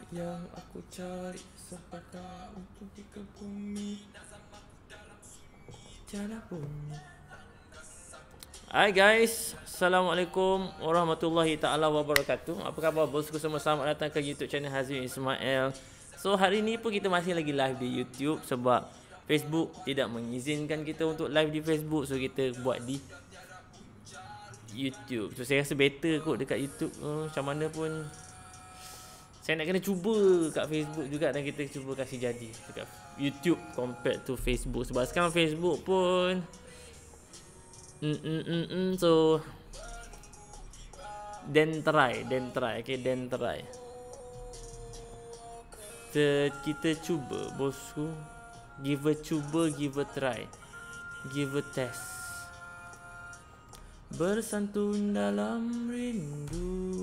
yang aku cari sempaka untuk di ke bumi tiada bumi. Hai guys, Assalamualaikum warahmatullahi ta'ala wabarakatuh. Apa khabar bosku semua? Selamat datang ke YouTube channel Hazim Ismail. So hari ni pun kita masih lagi live di YouTube sebab Facebook tidak mengizinkan kita untuk live di Facebook. So kita buat di YouTube. So saya rasa better kot dekat YouTube. Macam mana pun saya nak kena cuba kat Facebook juga, dan kita cuba kasih jadi dekat YouTube compared to Facebook. Sebab sekarang Facebook pun so then try okay, then try. Kita cuba bosku, give a try, give a test. Bersantun dalam rindu.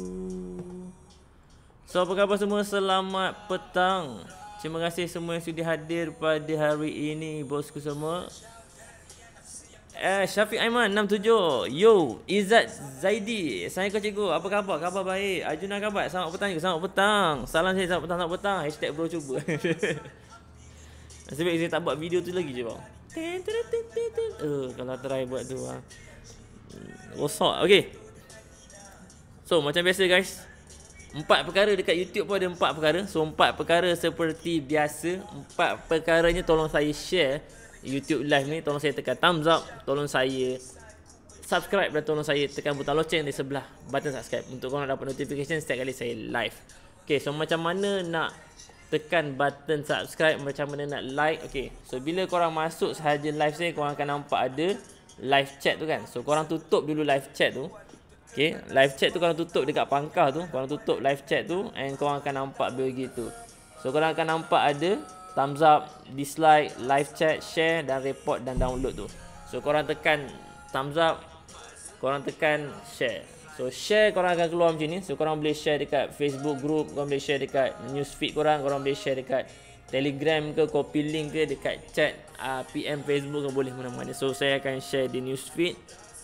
So apa khabar semua? Selamat petang. Terima kasih semua yang sudah hadir pada hari ini bosku semua. Syafiq Aiman 67. Yo, Izzat Zaidi. Assalamualaikum cikgu. Apa khabar? Khabar baik. Arjuna khabar. Selamat petang juga. Selamat petang. Salam saya selamat petang. Hashtag bro cuba. Nasib baik saya tak buat video tu lagi je bang. Kalau try buat tu rosak. Okay. So macam biasa guys, 4 perkara dekat YouTube pun ada 4 perkara. So 4 perkara seperti biasa. 4 perkaranya tolong saya share YouTube live ni. Tolong saya tekan thumbs up, tolong saya subscribe, dan tolong saya tekan butang loceng di sebelah button subscribe untuk korang dapat notification setiap kali saya live. Okay, so macam mana nak tekan button subscribe, macam mana nak like. Okay, so bila korang masuk sahaja live saya, korang akan nampak ada live chat tu kan. So korang tutup dulu live chat tu. Okay, live chat tu korang tutup dekat pangkah tu. Korang tutup live chat tu, and korang akan nampak begitu. So korang akan nampak ada thumbs up, dislike, live chat, share dan report dan download tu. So korang tekan thumbs up, korang tekan share. So share korang akan keluar macam ni. So korang boleh share dekat Facebook group, korang boleh share dekat newsfeed korang, korang boleh share dekat Telegram ke, copy link ke, dekat chat PM Facebook ke, boleh mana-mana. So saya akan share di newsfeed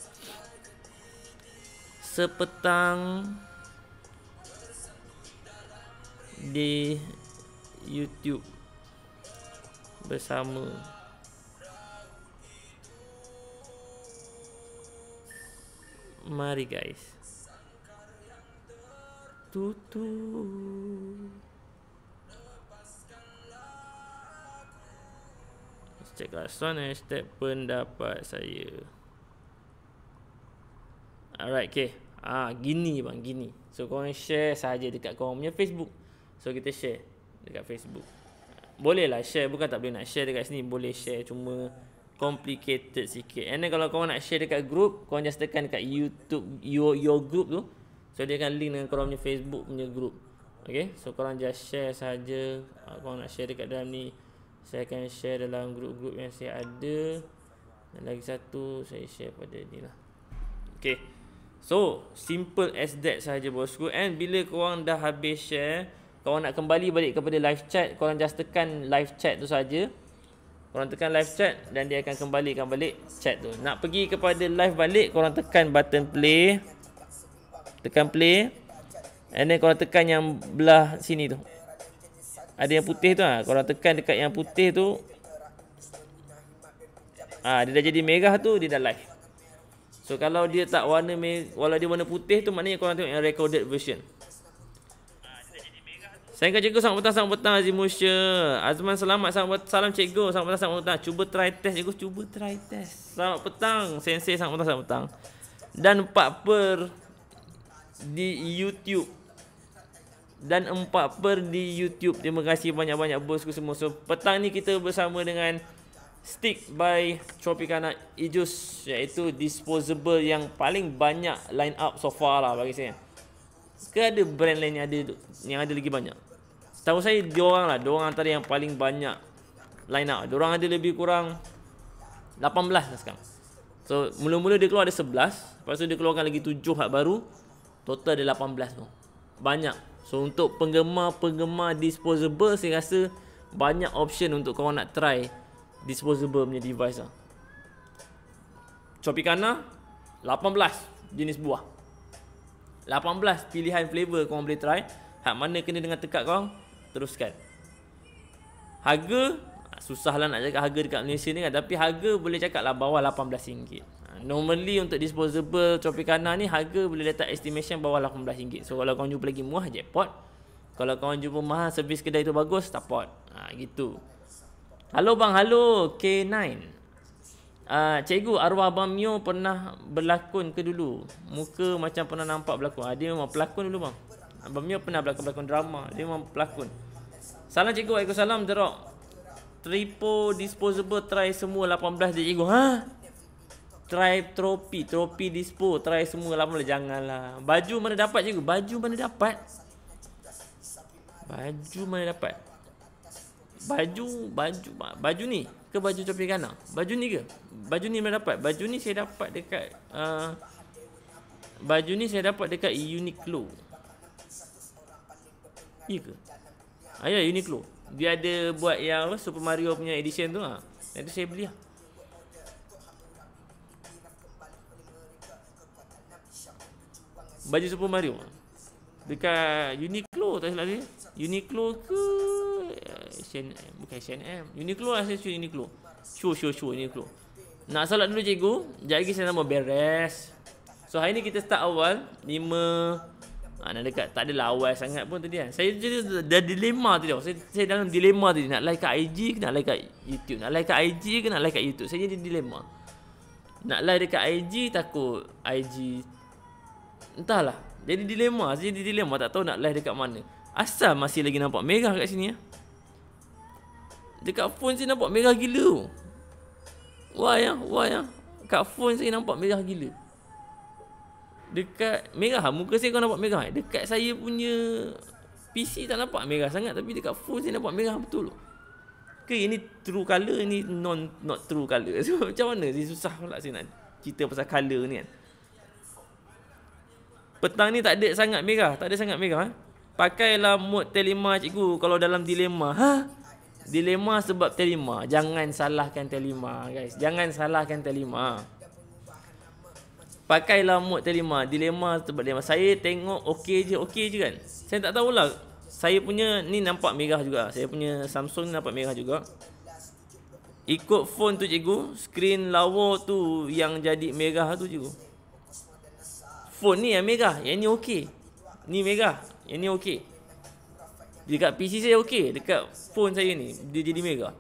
sepetang di YouTube bersama mari guys. Tutu hashtag Rason, hashtag pendapat saya. Alright, okay. Gini bang, gini. So korang share sahaja dekat korang punya Facebook. So kita share dekat Facebook. Boleh lah share, bukan tak boleh nak share dekat sini. Boleh share, cuma complicated sikit. And then kalau korang nak share dekat group, korang just tekan dekat YouTube your group tu. So dia akan link dengan korang punya Facebook punya group. Okay, so korang just share saja. Korang nak share dekat dalam ni, saya akan share dalam group-group yang saya ada. Dan lagi satu saya share pada ni lah. Okay, so simple as that sahaja bosku. And bila korang dah habis share, korang nak kembali balik kepada live chat, korang just tekan live chat tu saja. Korang tekan live chat dan dia akan kembalikan balik chat tu. Nak pergi kepada live balik, korang tekan button play. Tekan play. And then korang tekan yang belah sini tu. Ada yang putih tu korang tekan dekat yang putih tu. Dia dah jadi merah tu, dia dah live. So kalau dia tak warna walau dia warna putih tu, maknanya korang tengok yang recorded version. Saya akan cikgu, selamat petang Azim Musya. Azman selamat, salam cikgu, selamat petang. Cuba try test cikgu, cuba try test. Selamat petang sensei, selamat petang. Dan 4 per di YouTube. Terima kasih banyak-banyak bosku semua. So petang ni kita bersama dengan Stick by Tropicana Ijus, iaitu disposable yang paling banyak line up so far lah bagi saya. Ke ada brand lain yang ada lagi banyak? Setahu saya diorang antara yang paling banyak line up. Diorang ada lebih kurang 18 lah sekarang. So mula-mula dia keluar ada 11, lepas tu dia keluarkan lagi 7 hak baru. Total ada 18 tu. Banyak. So untuk penggemar disposable, saya rasa banyak option untuk korang nak try disposable punya device lah. Tropicana 18 jenis buah. 18 pilihan flavor korang boleh try. Hak mana kena dengan tekak korang, teruskan. Harga, susahlah nak cakap harga dekat Malaysia ni kan, tapi harga boleh cakap lah bawah RM18. Normally untuk disposable Tropicana ni harga boleh letak estimation bawah RM18. So kalau korang jumpa lagi murah, jackpot. Kalau korang jumpa mahal, servis kedai tu bagus, support. Gitu. Halo bang, halo K9. Cikgu, arwah Abang Mio pernah berlakon ke dulu? Muka macam pernah nampak berlakon. Dia memang pelakon dulu bang. Abang Mio pernah berlakon drama. Dia memang pelakon. Salam cikgu, waalaikumsalam Jerok. Tripo disposable try semua 18 je cikgu. Try tropi dispo try semua 18. Janganlah. Baju mana dapat cikgu? Baju mana dapat? Baju ni ke baju Tropicana? Baju ni ke? Baju ni mana dapat? Baju ni saya dapat dekat Uniqlo. Iya ke? Ya, Uniqlo. Dia ada buat yang Super Mario punya edition tu Nanti saya beli lah. Baju Super Mario dekat Uniqlo, tak salah dia. Uniqlo ke bukan H&M. Uniqlo lah, saya cuci Uniqlo. Show Uniqlo. Nak salat dulu cikgu. Sekejap lagi saya nak mau beres. So hari ni kita start awal 5 nak dekat, tak adalah awal sangat pun tadi kan. Saya jadi dah dilema tadi. Saya dalam dilema tadi. Nak live kat IG ke nak live kat YouTube? Nak live kat IG ke nak live kat YouTube? Saya jadi dilema. Nak live dekat IG, takut IG entahlah. Jadi dilema. Tak tahu nak live dekat mana. Asal masih lagi nampak merah kat sini Dekat phone saya nampak merah gila. Why ya? Kat phone saya nampak merah gila. Dekat merah muka saya kau nampak merah. Dekat saya punya PC tak nampak merah sangat, tapi dekat phone saya nampak merah betul. Ke ini true color, ini not true color. So macam mana sih, susah pula saya nak cerita pasal color ni kan. Petang ni tak ada sangat merah. Pakailah mode Telema cikgu kalau dalam dilema. Dilema sebab Telema. Jangan salahkan Telema guys. Pakailah mode Telema. Dilema sebab Telema. Saya tengok okey je kan. Saya tak tahulah. Saya punya ni nampak merah juga. Saya punya Samsung ni nampak merah juga. Ikut phone tu cikgu. Screen lawa tu yang jadi merah tu cikgu. Phone ni yang merah, yang ni okey. Ni merah, yang ni okey. Dekat PC saya okey, dekat phone saya ni dia jadi merah.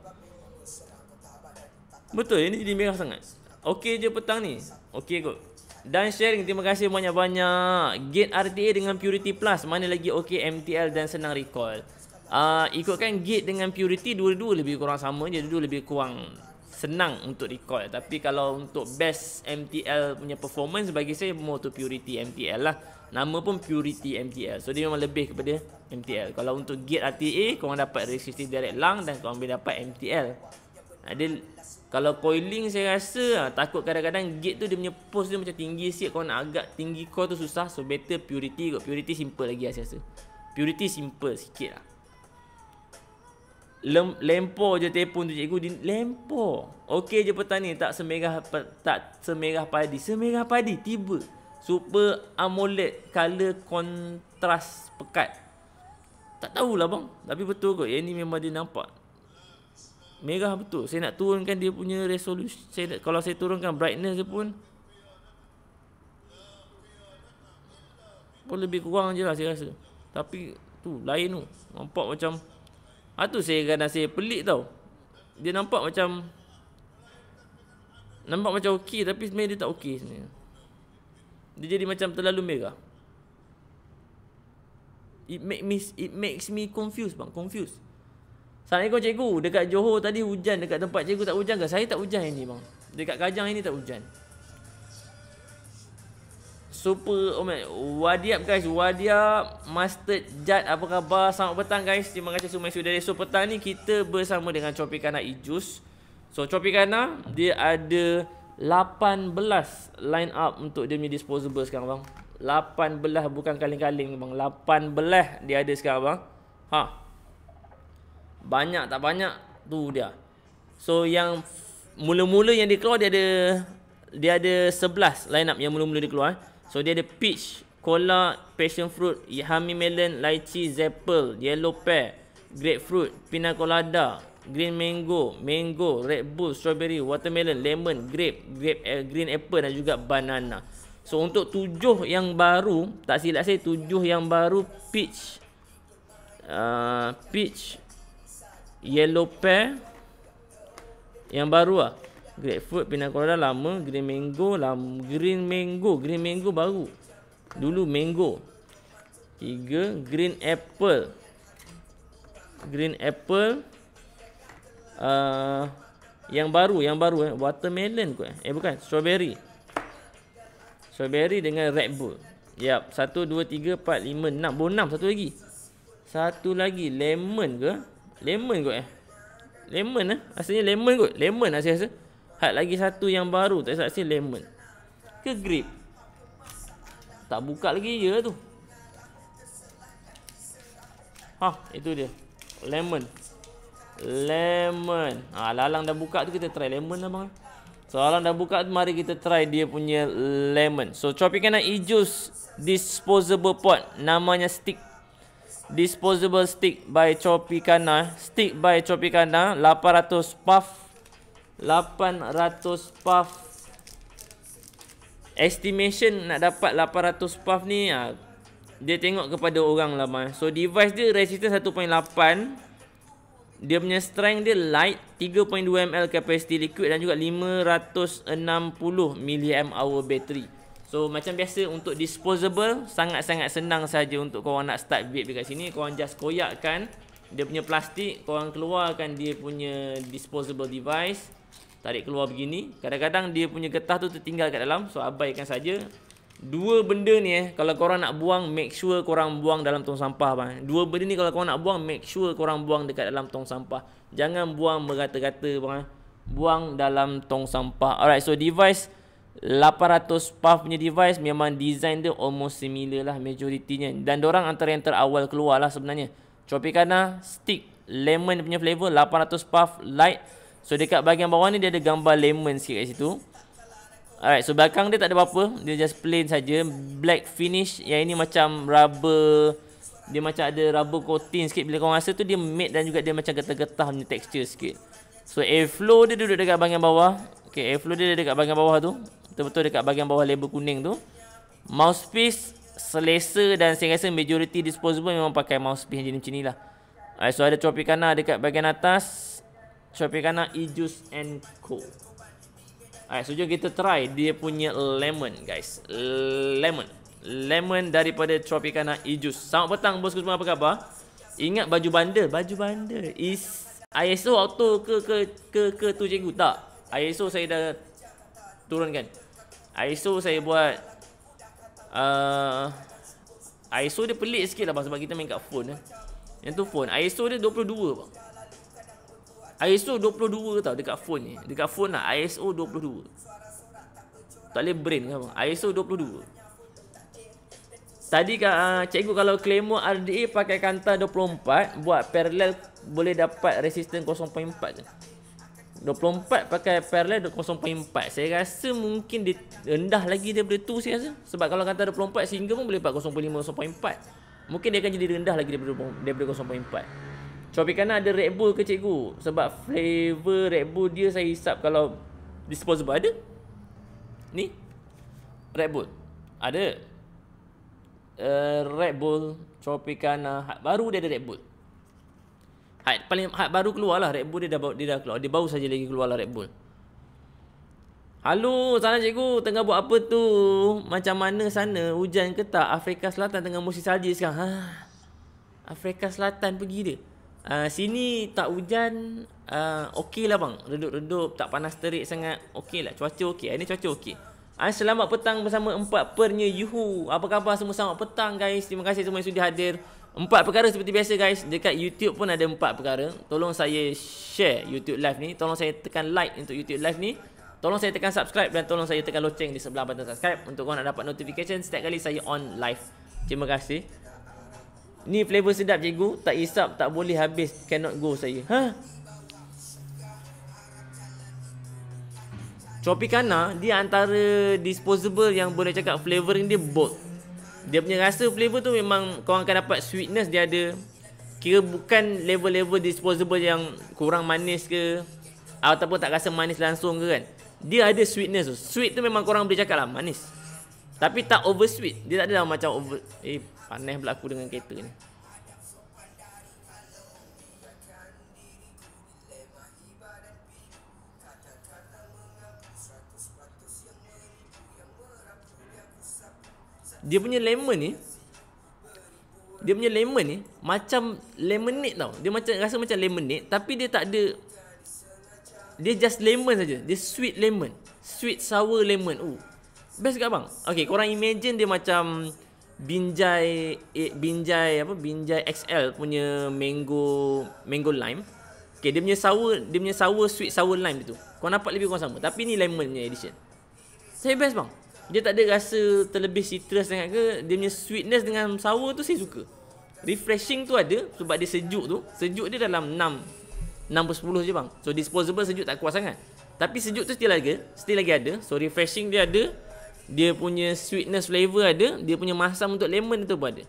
Betul, yang ni jadi merah sangat. Okey je petang ni. Okey kot. Dan sharing, terima kasih banyak-banyak. Gate RTA dengan Purity Plus, mana lagi okey MTL dan senang recall. Ikutkan Gate dengan Purity, dua-dua lebih kurang sama je, dua-dua lebih kurang senang untuk recall. Tapi kalau untuk best MTL punya performance, bagi saya more to Purity MTL lah. Nama pun Purity MTL. So dia memang lebih kepada MTL. Kalau untuk Gate RTA, korang dapat resistive direct lang dan korang boleh dapat MTL. Kalau coiling saya rasa takut kadang-kadang Gate tu dia punya post dia macam tinggi sikit. Korang nak agak tinggi core tu susah. So better Purity kot. Purity simple lagi saya rasa. Purity simple sikit lah. Lempor je telefon tu cikgu. Lempor. Okey je petang ni. Tak semerah padi. Semerah padi tiba. Super AMOLED color kontras pekat. Tak tahulah bang. Tapi betul kot. Yang ni memang dia nampak merah betul. Saya nak turunkan dia punya resolusi. Kalau saya turunkan brightness dia pun lebih kurang je lah saya rasa. Tapi tu lain tu. Nampak macam tu saya kadang saya pelik tau. Dia nampak macam okey, tapi sebenarnya dia tak okey sebenarnya. Dia jadi macam terlalu merah. It makes me confused bang, confused. Assalamualaikum cikgu. Dekat Johor tadi hujan, dekat tempat cikgu tak hujan ke? Saya tak hujan ini bang. Dekat Kajang ini tak hujan. Super Wadiap guys. Wadiap Mustard Jad, apa khabar? Selamat petang guys. Terima kasih semua yang sudah ada. So petang ni kita bersama dengan Tropicana Ijus. So Tropicana dia ada 18 line up untuk dia punya disposable sekarang bang. 18 bukan kaling-kaling bang. 18 dia ada sekarang bang. Banyak tak banyak tu dia. So yang mula-mula yang dia keluar dia ada 11 line up yang mula-mula dia keluar. So dia ada peach, cola, passion fruit, honey melon, lychee, apple, yellow pear, grapefruit, pina colada, green mango, mango, Red Bull, strawberry, watermelon, lemon, grape, green apple dan juga banana. So untuk 7 yang baru, tak silap saya 7 yang baru peach, yellow pear yang baru lah. Grapefruit, pina colada lama, green mango baru. Dulu mango. 3 green apple. Yang baru watermelon kot. Bukan, strawberry dengan Red Bull. Yap, 1 2 3 4 5 6. Baru 6 satu lagi lemon ke? Lemon kot Lemon asalnya lemon kot. Lemon lah saya rasa. Had lagi satu yang baru, tak rasa lemon. Ke grape? Tak buka lagi je tu. Itu dia. Lemon. Lalang dah buka tu, kita try lemon lah bang. So Alang dah buka tu, mari kita try dia punya lemon. So Tropicana e-juice disposable pot, namanya stick. Disposable stick by Tropicana. 800 puff. Estimation nak dapat 800 puff ni, dia tengok kepada orang lah bang. So device dia resistance 1.8. Dia punya strength dia light, 3.2 ml capacity liquid dan juga 560 mAh battery. So macam biasa untuk disposable, sangat-sangat senang saja untuk korang nak start vape dekat sini. Korang just koyakkan dia punya plastik, korang keluarkan dia punya disposable device, tarik keluar begini. Kadang-kadang dia punya getah tu tertinggal kat dalam, so abaikan saja. Dua benda ni kalau korang nak buang, make sure korang buang dalam tong sampah bang. Dua benda ni kalau korang nak buang, make sure korang buang dekat dalam tong sampah. Jangan buang merata-rata bang. Buang dalam tong sampah. Alright, so device 800 puff punya device memang design dia almost similar lah majoritinya. Dan dorang antara yang terawal keluar lah sebenarnya. Tropicana stick lemon punya flavor, 800 puff light. So dekat bahagian bawah ni dia ada gambar lemon sikit kat situ. Alright, so belakang dia tak ada apa-apa, dia just plain saja, black finish. Yang ini macam rubber, dia macam ada rubber coating sikit. Bila korang rasa tu dia matte dan juga dia macam getah-getah punya texture sikit. So airflow dia duduk dekat bahagian bawah. Okay, airflow dia dekat bahagian bawah tu, betul-betul dekat bahagian bawah label kuning tu. Mouthpiece selesa dan saya rasa majority disposable memang pakai mouthpiece jenis macam ni lah. Alright, so ada Tropicana dekat bahagian atas, Tropicana e-juice and co. Alright, so jom kita try dia punya lemon guys. Lemon daripada Tropicana e-juice. Selamat petang bosku semua, apa khabar? Ingat baju bandel is ISO auto ke tu cikgu? Tak. ISO saya dah turunkan. ISO saya buat ISO dia pelik sikit lah bang, sebab kita main kat phone Yang tu phone, ISO dia 22 bang. ISO 22 tau dekat phone ni. Dekat phone lah ISO 22. Tak boleh brain kan bang. ISO 22. Tadi cikgu kalau Claymore RDA pakai kanta 24, buat parallel boleh dapat resistance 0.4 je. 24 pakai parallel 0.4. Saya rasa mungkin dia rendah lagi daripada tu saya rasa. Sebab kalau kanta 24 single pun boleh dapat 0.5, 0.4. Mungkin dia akan jadi rendah lagi daripada 0.4. Tropicana ada Red Bull ke cikgu? Sebab flavor Red Bull dia saya hisap kalau disposable ada. Ni Red Bull ada. Red Bull Tropicana baru dia ada Red Bull. Baru keluar lah Red Bull, dia dah keluar. Dia baru saja lagi keluar lah Red Bull. Halo, sana cikgu, tengah buat apa tu? Macam mana sana? Hujan ke tak? Afrika Selatan tengah musim salji sekarang. Afrika Selatan pergi dia. Sini tak hujan, okey lah bang. Redup-redup, tak panas terik sangat. Okey lah, cuaca okey. Ini cuaca okey. Selamat petang bersama 4 pernya Yuhu. Apa khabar semua? Selamat petang guys. Terima kasih semua yang sudah hadir. 4 perkara seperti biasa guys. Dekat YouTube pun ada 4 perkara. Tolong saya share YouTube live ni. Tolong saya tekan like untuk YouTube live ni. Tolong saya tekan subscribe dan tolong saya tekan loceng di sebelah button subscribe untuk korang nak dapat notification setiap kali saya on live. Terima kasih. Ni flavor sedap cikgu, tak hisap tak boleh habis, cannot go saya. Tropicana dia antara disposable yang boleh cakap flavoring dia bold. Dia punya rasa flavor tu memang korang akan dapat sweetness dia ada. Kira bukan level-level disposable yang kurang manis ke, ataupun tak rasa manis langsung ke kan. Dia ada sweetness tu. Sweet tu memang korang boleh cakap lah manis, tapi tak over sweet. Dia tak ada lah macam over. Panas pula aku dengan kereta ni. Dia punya lemon ni macam lemonade tau. Dia macam rasa macam lemonade, tapi dia tak ada. Dia just lemon saja. Dia sweet lemon. Sweet sour lemon. Best kat bang. Okay, korang imagine dia macam Binjai XL punya mango lime. Okay, dia punya sour sweet sour lime tu. Kau nampak lebih kurang sama, tapi ni lemon punya edition. Saya best bang. Dia tak ada rasa terlebih citrus sangat ke. Dia punya sweetness dengan sour tu saya suka. Refreshing tu ada sebab dia sejuk tu. Sejuk dia dalam 6/10 je bang. So disposable sejuk tak kuat sangat. Tapi sejuk tu still lagi ada. So refreshing dia ada. Dia punya sweetness flavor ada. Dia punya masam untuk lemon tu pun ada.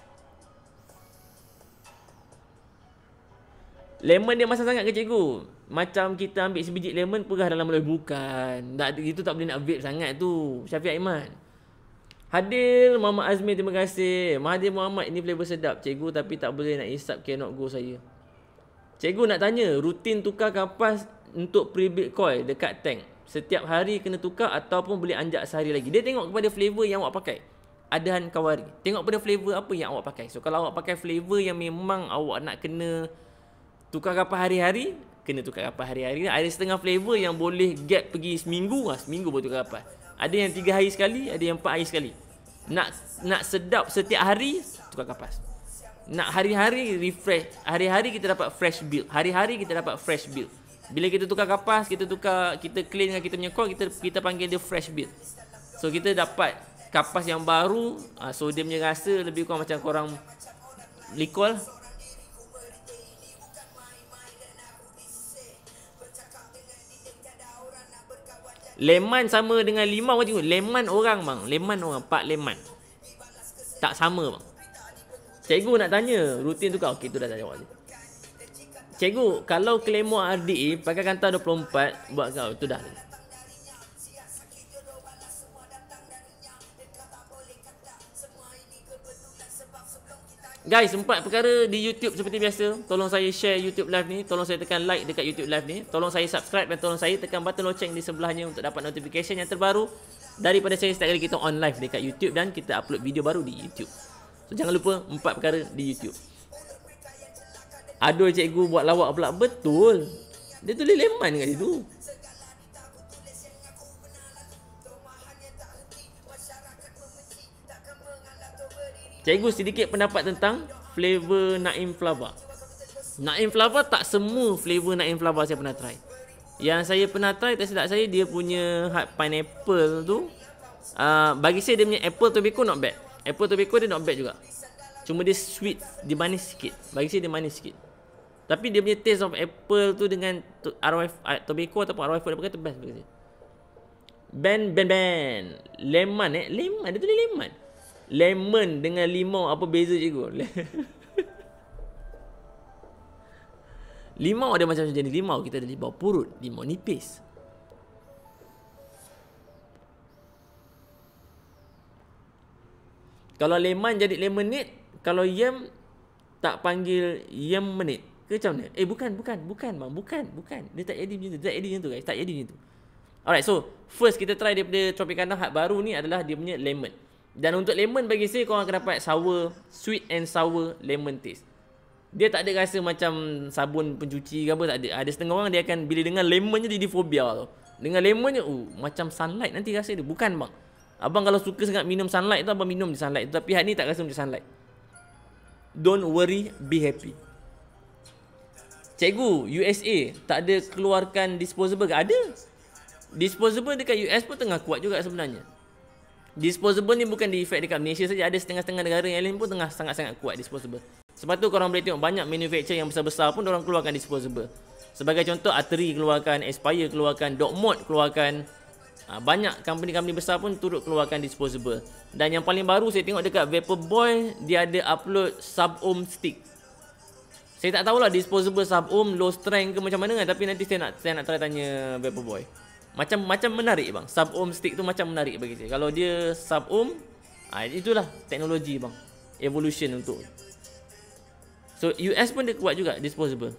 Lemon dia masam sangat ke cikgu? Macam kita ambil sebiji lemon perah dalam mulut. Bukan. Itu tak boleh nak vape sangat tu. Syafiq Aiman. Hadil Muhammad Azmi, terima kasih. Mahathir Muhammad, ini flavor sedap cikgu, tapi tak boleh nak hisap, cannot go saya. Cikgu nak tanya, rutin tukar kapas untuk pre-build coil dekat tank setiap hari kena tukar ataupun boleh anjak sehari lagi? Dia tengok kepada flavor yang awak pakai. Adhan Kawari, tengok pada flavor apa yang awak pakai. So kalau awak pakai flavor yang memang awak nak kena tukar kapas hari-hari, kena tukar kapas hari-hari. Ada setengah flavor yang boleh gap pergi seminggu boleh tukar kapas. Ada yang 3 hari sekali, ada yang 4 hari sekali. Nak sedap setiap hari, tukar kapas. Nak hari-hari refresh, hari-hari kita dapat fresh build. Hari-hari kita dapat fresh build. Bila kita tukar kapas, kita clean dengan kita punya coil, kita panggil dia fresh build. So kita dapat kapas yang baru. So dia punya rasa lebih kurang macam korang recall. Lemon sama dengan limau kan cikgu? Lemon orang bang. Lemon orang. Pak lemon. Tak sama bang. Cikgu nak tanya, rutin tukar. Okey, tu dah jawab je. Cikgu, kalau Claymore RDA pakai kantar 24, buat kau, tu dah. Guys, 4 perkara di YouTube seperti biasa. Tolong saya share YouTube live ni. Tolong saya tekan like dekat YouTube live ni. Tolong saya subscribe dan tolong saya tekan button loceng di sebelahnya untuk dapat notification yang terbaru daripada saya setiap kali kita on live dekat YouTube dan kita upload video baru di YouTube. So jangan lupa 4 perkara di YouTube. Aduh cikgu buat lawak pula. Betul. Dia tulis lemon kat situ. Cikgu sedikit pendapat tentang flavor Naim Flava. Naim Flava tak semua flavor Naim Flava saya pernah try. Yang saya pernah try, tak silap saya, dia punya hard pineapple tu, bagi saya dia punya apple tobacco not bad. Apple tobacco dia not bad juga. Cuma dia sweet, dia manis sikit. Bagi saya dia manis sikit. Tapi dia punya taste of apple tu dengan tobacco ataupun arwah dia pakai tu best bagi saya. Ben lemon lemon, dia tulis lemon. Lemon dengan limau, apa beza cikgu? Limau ada macam jenis limau. Kita ada limau purut, limau nipis. Kalau lemon jadi lemonade, kalau yam tak panggil yammenade ke macam mana? Bukan bang. Dia tak edit macam tu. Tak edit macam tu guys. Tak edit macam tu. Alright, so first kita try daripada Tropicana hard baru ni adalah dia punya lemon. Dan untuk lemon bagi saya korang akan dapat sweet and sour lemon taste. Dia tak ada rasa macam sabun pencuci ke apa, tak ada. Ada setengah orang dia akan bila dengar lemon je dia fobia tau. Dengan lemon je macam sunlight nanti rasa dia. Bukan bang. Abang kalau suka sangat minum sunlight tu abang minum di sunlight tu, tapi had ni tak rasa macam sunlight. Don't worry, be happy. Cikgu, USA tak ada keluarkan disposable ke? Ada. Disposable dekat US pun tengah kuat juga sebenarnya. Disposable ni bukan di effect dekat Malaysia saja, ada setengah-setengah negara yang lain pun tengah sangat-sangat kuat disposable. Sebab tu korang boleh tengok banyak manufacturer yang besar-besar pun orang keluarkan disposable. Sebagai contoh Atari keluarkan, Aspire keluarkan, Dogmod keluarkan. Banyak company-company besar pun turut keluarkan disposable. Dan yang paling baru saya tengok dekat Vaporboy, dia ada upload sub-ohm stick. Saya tak tahulah disposable sub-ohm, low strength ke macam mana kan. Tapi nanti saya nak try tanya Vaporboy. Macam menarik bang. Sub-ohm stick tu macam menarik bagi saya. Kalau dia sub-ohm, itulah teknologi bang. Evolution untuk. So US pun dia kuat juga disposable.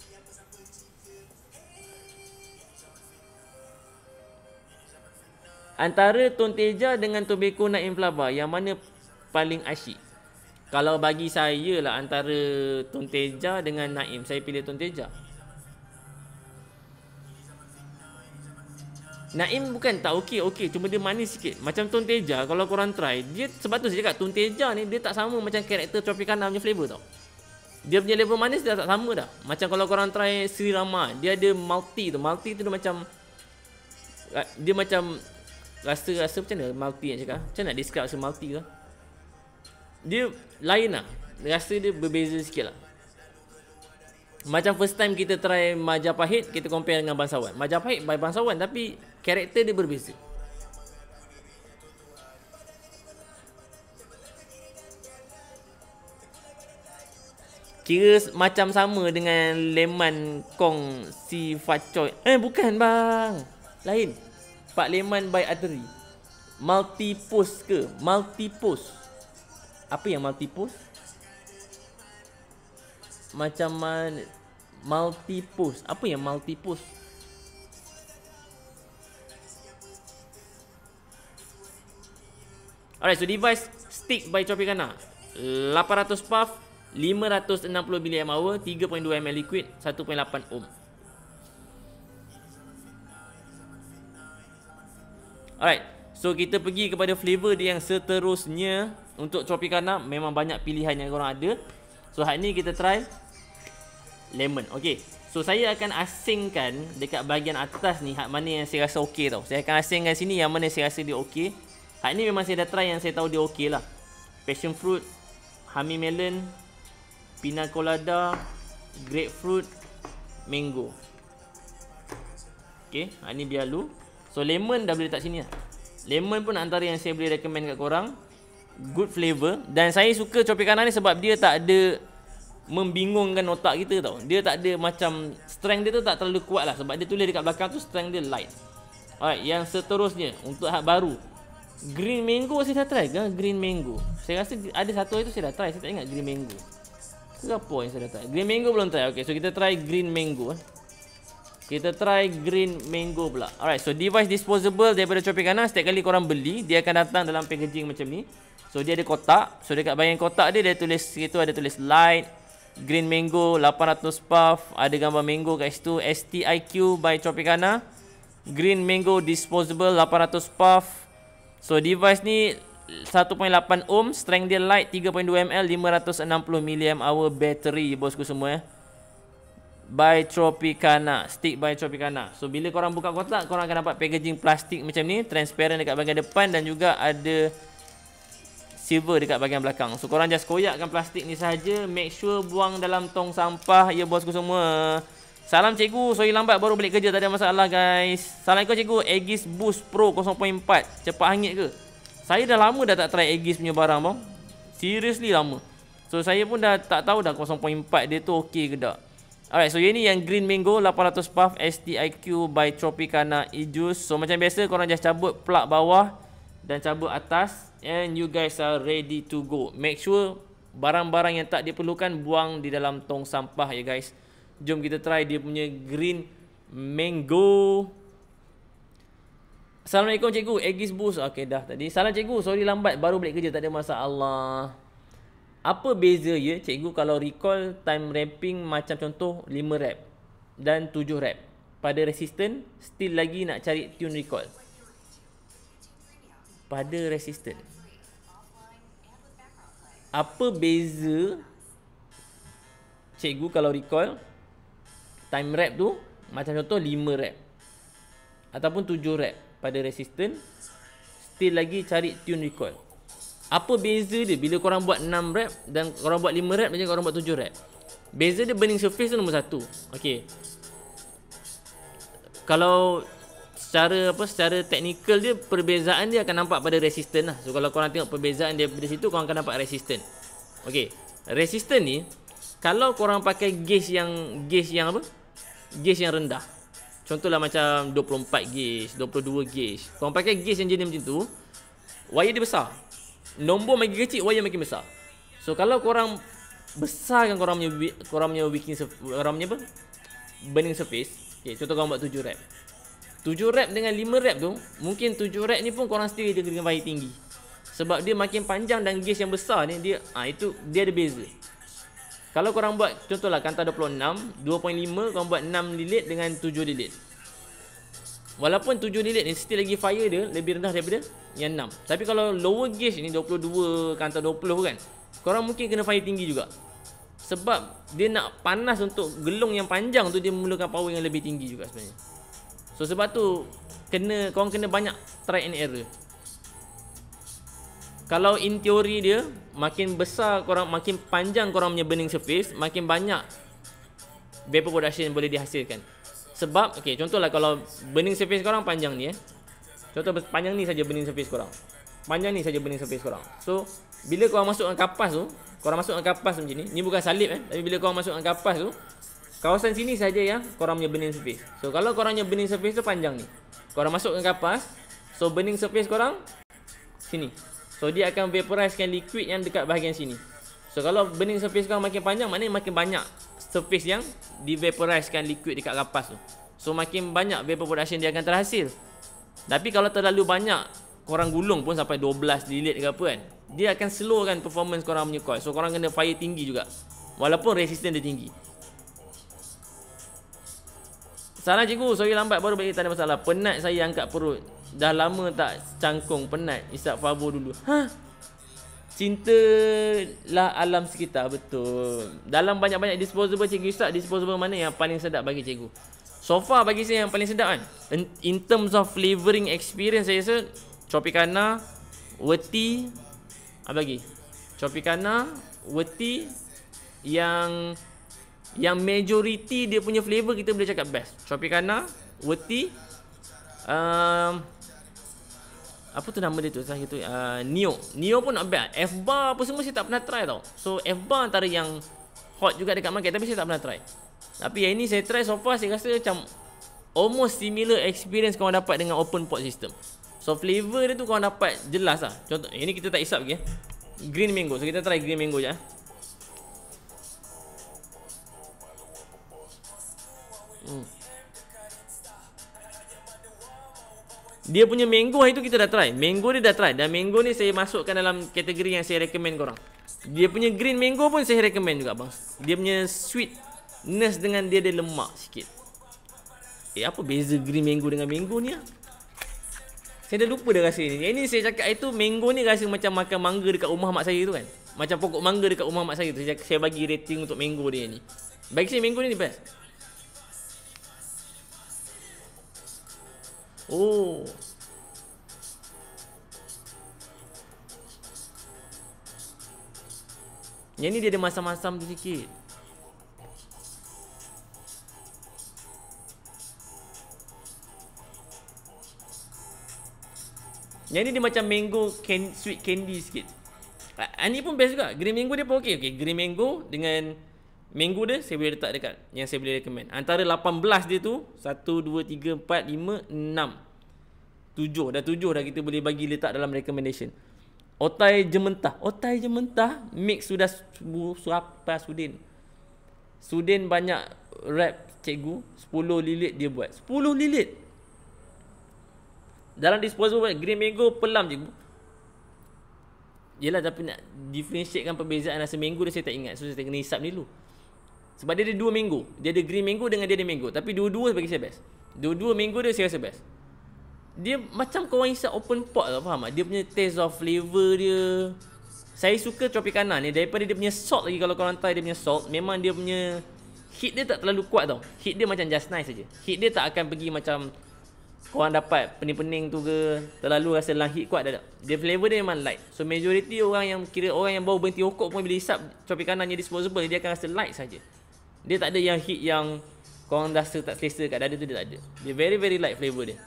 Antara Tonteja dengan Tobacco Naim Flava, yang mana paling asyik? Kalau bagi saya lah antara Tonteja dengan Naim, saya pilih Tonteja. Naim bukan tak okey, cuma dia manis sikit. Macam Tonteja, kalau korang try, dia sebab tu saya cakap Tonteja ni dia tak sama macam karakter Tropicana punya flavor tau. Dia punya level manis dia tak sama dah. Macam kalau korang try Sri Rama, dia ada multi tu. Multi tu dia macam rasa macam mana multi nak cakap? Macam nak describe rasa multi tu? Dia lain lah. Rasa dia berbeza sikit lah. Macam first time kita try Majapahit, kita compare dengan bangsawan. Majapahit by bangsawan, tapi karakter dia berbeza. Kira macam sama dengan lemon kong si facoy. Bukan bang. Lain. Pak Leman by Artery. Multi-post ke? Multi-post. Apa yang multi-post? Macam mana? Multi-post. Apa yang multi-post? Alright, so device stick by Tropicana. 800 puff, 560 mAh, 3.2 ml liquid, 1.8 ohm. Alright, so kita pergi kepada flavor dia yang seterusnya. Untuk Tropicana memang banyak pilihan yang korang ada. So hari ni kita try lemon. Okay, so saya akan asingkan dekat bahagian atas ni hak mana yang saya rasa okey tau. Saya akan asingkan sini yang mana saya rasa dia okey. Hak ni memang saya dah try yang saya tahu dia okey lah. Passion fruit, honey melon, pina colada, grapefruit, mango. Okay, hak ni biar lu. So lemon dah boleh letak sini lah. Lemon pun antara yang saya boleh recommend kat korang. Good flavor. Dan saya suka Tropicana ni sebab dia tak ada membingungkan otak kita tau. Dia tak ada macam, strength dia tu tak terlalu kuat lah. Sebab dia tulis dekat belakang tu strength dia light. Alright, yang seterusnya untuk hak baru, green mango saya dah try ke? Green mango, saya rasa ada satu itu saya dah try. Saya tak ingat green mango ke apa yang saya dah try. Green mango belum try. Okay, so kita try green mango. Kita try green mango pula. Alright, so device disposable daripada Tropicana. Setiap kali korang beli, dia akan datang dalam packaging macam ni. So dia ada kotak. So dekat bahagian kotak dia tulis situ, ada tulis light, green mango, 800 puff, ada gambar mango kat situ, STIQ by Tropicana, green mango disposable 800 puff. So device ni 1.8 ohm, strength dia light, 3.2 ml, 560 mAh battery bosku semua by Tropicana, stick by Tropicana. So bila korang buka kotak, korang akan dapat packaging plastik macam ni, transparent dekat bahagian depan dan juga ada silver dekat bahagian belakang. So korang just koyakkan plastik ni sahaja. Make sure buang dalam tong sampah ya bosku semua. Salam cikgu, sorry lambat baru balik kerja, tak ada masalah guys. Assalamualaikum cikgu. Aegis Boost Pro 0.4 cepat hangit ke? Saya dah lama dah tak try Aegis punya barang bang. Seriously lama. So saya pun dah tak tahu dah 0.4 dia tu okey ke tak. Alright, so ini yang green mango 800 puff STIQ by Tropicana e-juice. So macam biasa korang just cabut plug bawah dan cabut atas. And you guys are ready to go. Make sure barang-barang yang tak diperlukan buang di dalam tong sampah ya guys. Jom kita try dia punya green mango. Assalamualaikum cikgu. Aegis Boost. Okay dah tadi. Salam cikgu. Sorry lambat baru balik kerja, tak ada masalah. Apa beza ya cikgu kalau recall time rapping macam contoh 5 rap dan 7 rap. Pada resistant still lagi nak cari tune recall. Pada resistant, apa beza cikgu kalau recall time rap tu macam contoh 5 rap ataupun 7 rap pada resistant, still lagi cari tune recall. Apa beza dia bila korang buat 6 rap dan korang buat 5 rap dan korang buat 7 rap? Beza dia burning surface tu nombor 1. Okey, kalau secara teknikal dia, perbezaan dia akan nampak pada resistant lah. So kalau korang tengok perbezaan dia dari situ, korang akan nampak resistant. Okey, resistant ni kalau korang pakai gauge yang apa? Gauge yang rendah. Contohlah macam 24 gauge, 22 gauge. Korang pakai gauge yang jenis macam tu, wire dia besar. Nombor makin kecil, wire makin besar. So kalau korang besarkan korang punya burning surface. Okay, contoh korang buat 7 rep. 7 rep dengan 5 rep tu, mungkin 7 rep ni pun korang still dia kena wire tinggi. Sebab dia makin panjang dan gauge yang besar ni, dia ada beza. Kalau korang buat contohlah kanta 26, 2.5 korang buat 6 lilit dengan 7 lilit. Walaupun 7 lilit ni still lagi fire dia lebih rendah daripada yang 6. Tapi kalau lower gauge ni 22 kanta 20 kan, korang mungkin kena fire tinggi juga. Sebab dia nak panas untuk gelung yang panjang tu, dia memerlukan power yang lebih tinggi juga sebenarnya. So sebab tu korang kena banyak try and error. Kalau in teori dia, makin besar korang, makin panjang korang punya burning surface, makin banyak vapor production yang boleh dihasilkan. Sebab, okay, contohlah kalau burning surface korang panjang ni contoh panjang ni saja burning surface korang. Panjang ni saja burning surface korang. So, bila korang masukkan kapas tu, korang masukkan kapas macam ni bukan salib tapi bila korang masukkan kapas tu, kawasan sini saja yang korang punya burning surface. So, kalau korang punya burning surface tu panjang ni, korang masukkan kapas, so burning surface korang sini. So dia akan vaporizekan liquid yang dekat bahagian sini. So kalau burning surface korang makin panjang, maknanya makin banyak surface yang divaporizekan liquid dekat kapas tu. So makin banyak vapor production dia akan terhasil. Tapi kalau terlalu banyak korang gulung pun sampai 12 lilit ke apa kan, dia akan slowkan performance korang punya coil. So korang kena fire tinggi juga, walaupun resistance dia tinggi. Salah cikgu, sorry lambat baru balik, tak ada masalah. Penat saya angkat perut. Dah lama tak cangkung, penat. Isap Favo dulu. Cintalah alam sekitar, betul. Dalam banyak-banyak disposable, cikgu Isap, disposable mana yang paling sedap bagi cikgu? So far bagi saya yang paling sedap kan, in terms of flavouring experience, saya rasa Tropicana, Weti, apa lagi? Tropicana, Weti, yang majority dia punya flavor kita boleh cakap best. Tropicana, Weti, apa tu nama dia tu? Neo pun not bad. F-bar apa semua saya tak pernah try tau. So F-bar antara yang hot juga dekat market, tapi saya tak pernah try. Tapi yang ini saya try so far, saya rasa macam almost similar experience korang dapat dengan open pot system. So flavor dia tu korang dapat jelas lah. Contoh, ini kita tak isap lagi green mango. So kita try green mango je. Dia punya mango hari tu kita dah try. Mango dia dah try. Dan mango ni saya masukkan dalam kategori yang saya recommend korang. Dia punya green mango pun saya recommend juga bang. Dia punya sweetness dengan dia ada lemak sikit. Apa beza green mango dengan mango ni lah? Saya dah lupa dah rasa ni. Yang ni saya cakap itu mango ni rasa macam makan mangga dekat rumah mak saya tu kan. Macam pokok mangga dekat rumah mak saya tu. Saya bagi rating untuk mango dia ni. Bagi saya mango ni best. Oh. Yang ni dia ada masam-masam tu sikit. Yang ni dia macam mango sweet candy sikit. Ni pun best juga. Green mango dia pun okey. Green mango dengan mango dia saya boleh letak dekat yang saya boleh recommend. Antara 18 dia tu 1, 2, 3, 4, 5, 6, 7. Dah 7 dah kita boleh bagi letak dalam recommendation. Otai Jementah mix sudah suapa Sudin. Sudin banyak rap cikgu. 10 lilit dia buat. 10 lilit. Dalam disposable green mango pelam cikgu. Yelah, tapi nak differentiatekan perbezaan rasa mango dia saya tak ingat. So saya kena hisap dulu. Sebab dia ada 2 mango. Dia ada green mango dengan dia ada mango. Tapi dua-dua bagi saya best. Dua-dua mango dia saya rasa best. Dia macam korang hisap open pot tau, faham tak? Dia punya taste of flavor dia. Saya suka Tropicana ni. Daripada dia punya salt lagi, kalau korang try dia punya salt, memang dia punya heat dia tak terlalu kuat tau. Heat dia macam just nice saja. Heat dia tak akan pergi macam korang dapat pening-pening tu ke, terlalu rasa lang heat kuat tak. Dia flavor dia memang light. So majority orang yang bau berhenti rokok pun bila hisap Tropicana ni disposable, dia akan rasa light saja. Dia tak ada yang heat yang korang rasa tak selesa kat dada tu, dia tak ada. Dia very very light flavor dia.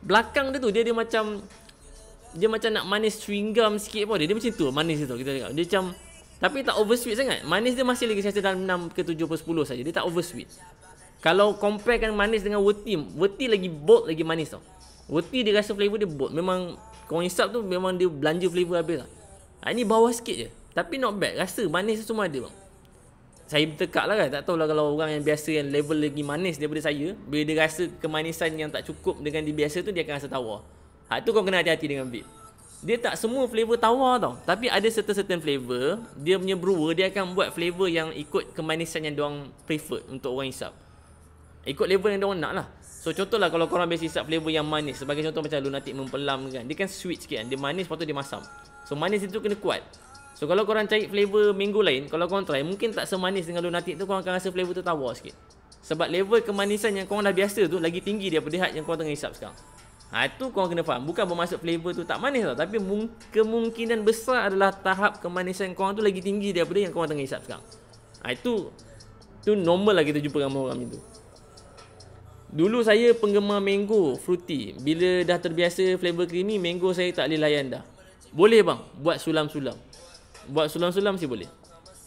belakang dia tu dia macam nak manis chewing gum sikit pun dia macam tu manis dia tu kita tengok. Dia macam tapi tak over sweet sangat. Manis dia masih lagi saya dalam 6 ke 7 per 10 saja. Dia tak over sweet. Kalau comparekan manis dengan Wurti lagi bold lagi manis tau. Wurti dia rasa flavor dia bold. Memang korang hisap tu memang dia belanja flavor habis lah. Ini bawah sikit je. Tapi not bad. Rasa manis tu semua ada bang. Saya bertekak lah kan. Tak tahulah kalau orang yang biasa yang level lagi manis daripada saya, bila dia rasa kemanisan yang tak cukup dengan dia biasa tu, dia akan rasa tawar. Tu kau kena hati-hati dengan vape. Dia tak semua flavor tawar tau. Tapi ada certain flavor, dia punya brewer dia akan buat flavor yang ikut kemanisan yang diorang prefer untuk orang hisap. Ikut level yang diorang nak lah. So contohlah kalau korang biasa hisap flavor yang manis, sebagai contoh macam lunatic mempelam kan, dia kan sweet sikit kan. Dia manis lepas tu dia masam. So manis itu kena kuat. So kalau korang cari flavor mango lain, kalau korang try, mungkin tak semanis dengan lunatic tu, korang akan rasa flavor tu tawar sikit. Sebab level kemanisan yang korang dah biasa tu lagi tinggi daripada had yang korang tengah hisap sekarang. Itu korang kena faham. Bukan bermaksud flavor tu tak manis tau, tapi kemungkinan besar adalah tahap kemanisan korang tu lagi tinggi daripada yang korang tengah hisap sekarang. Itu normal lah kita jumpa ramai orang macam tu. Dulu saya penggemar mango fruity. Bila dah terbiasa flavor creamy, mango saya tak boleh layan dah. Boleh bang, buat sulam-sulam. Buat sulam-sulam sih boleh.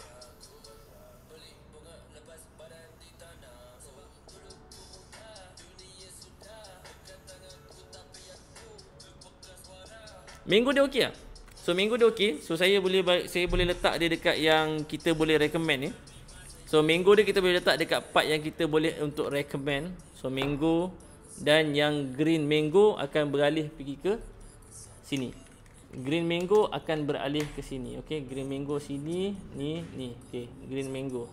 Mango dia okey lah. So mango dia okey. So saya boleh letak dia dekat yang kita boleh recommend ni. So mango dia kita boleh letak dekat part yang kita boleh untuk recommend. So mango dan yang green mango akan beralih pergi ke sini. Green mango akan beralih ke sini. Okey, green mango sini, ni. Okey, green mango.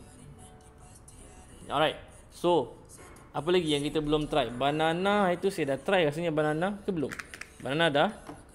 Alright. So apa lagi yang kita belum try? Banana itu saya dah try rasanya banana ke belum? Banana dah.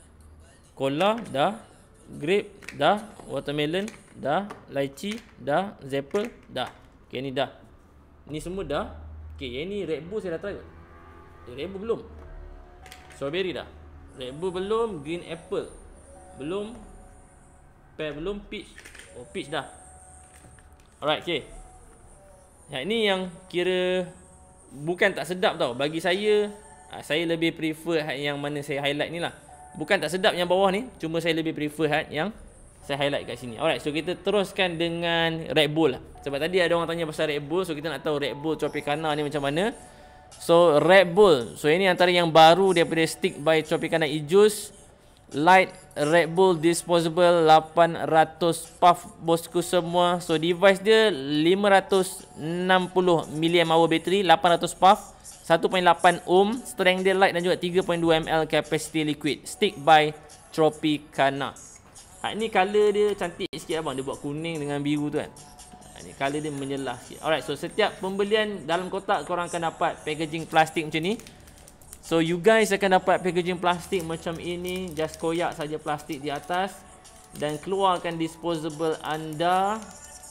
Cola dah, grape dah, watermelon dah, lychee dah, apple dah. Okey ni dah. Ni semua dah. Okey, yang ni Red Bull saya dah try. Red Bull belum. Strawberry dah. Red Bull belum, green apple belum, pear belum, peach. Oh, peach dah. Alright, okey. Yang ni yang kira bukan tak sedap tau. Bagi saya lebih prefer yang mana saya highlight ni lah. Bukan tak sedap yang bawah ni, cuma saya lebih prefer yang saya highlight kat sini. Alright, so kita teruskan dengan Red Bull lah. Sebab tadi ada orang tanya pasal Red Bull, so kita nak tahu Red Bull Tropicana ni macam mana. So Red Bull, so ini antara yang baru daripada Stick by Tropicana e-Juice. Light Red Bull Disposable 800 puff bosku semua. So device dia 560 mAh bateri, 800 puff, 1.8 ohm, strength dia light dan juga 3.2 ml capacity liquid. Stick by Tropicana. Ini color dia cantik sikit abang. Dia buat kuning dengan biru tu kan. Ini color dia menyelah sikit. Alright, so setiap pembelian dalam kotak korang akan dapat packaging plastik macam ni. So you guys akan dapat packaging plastik macam ini. Just koyak saja plastik di atas dan keluarkan disposable anda.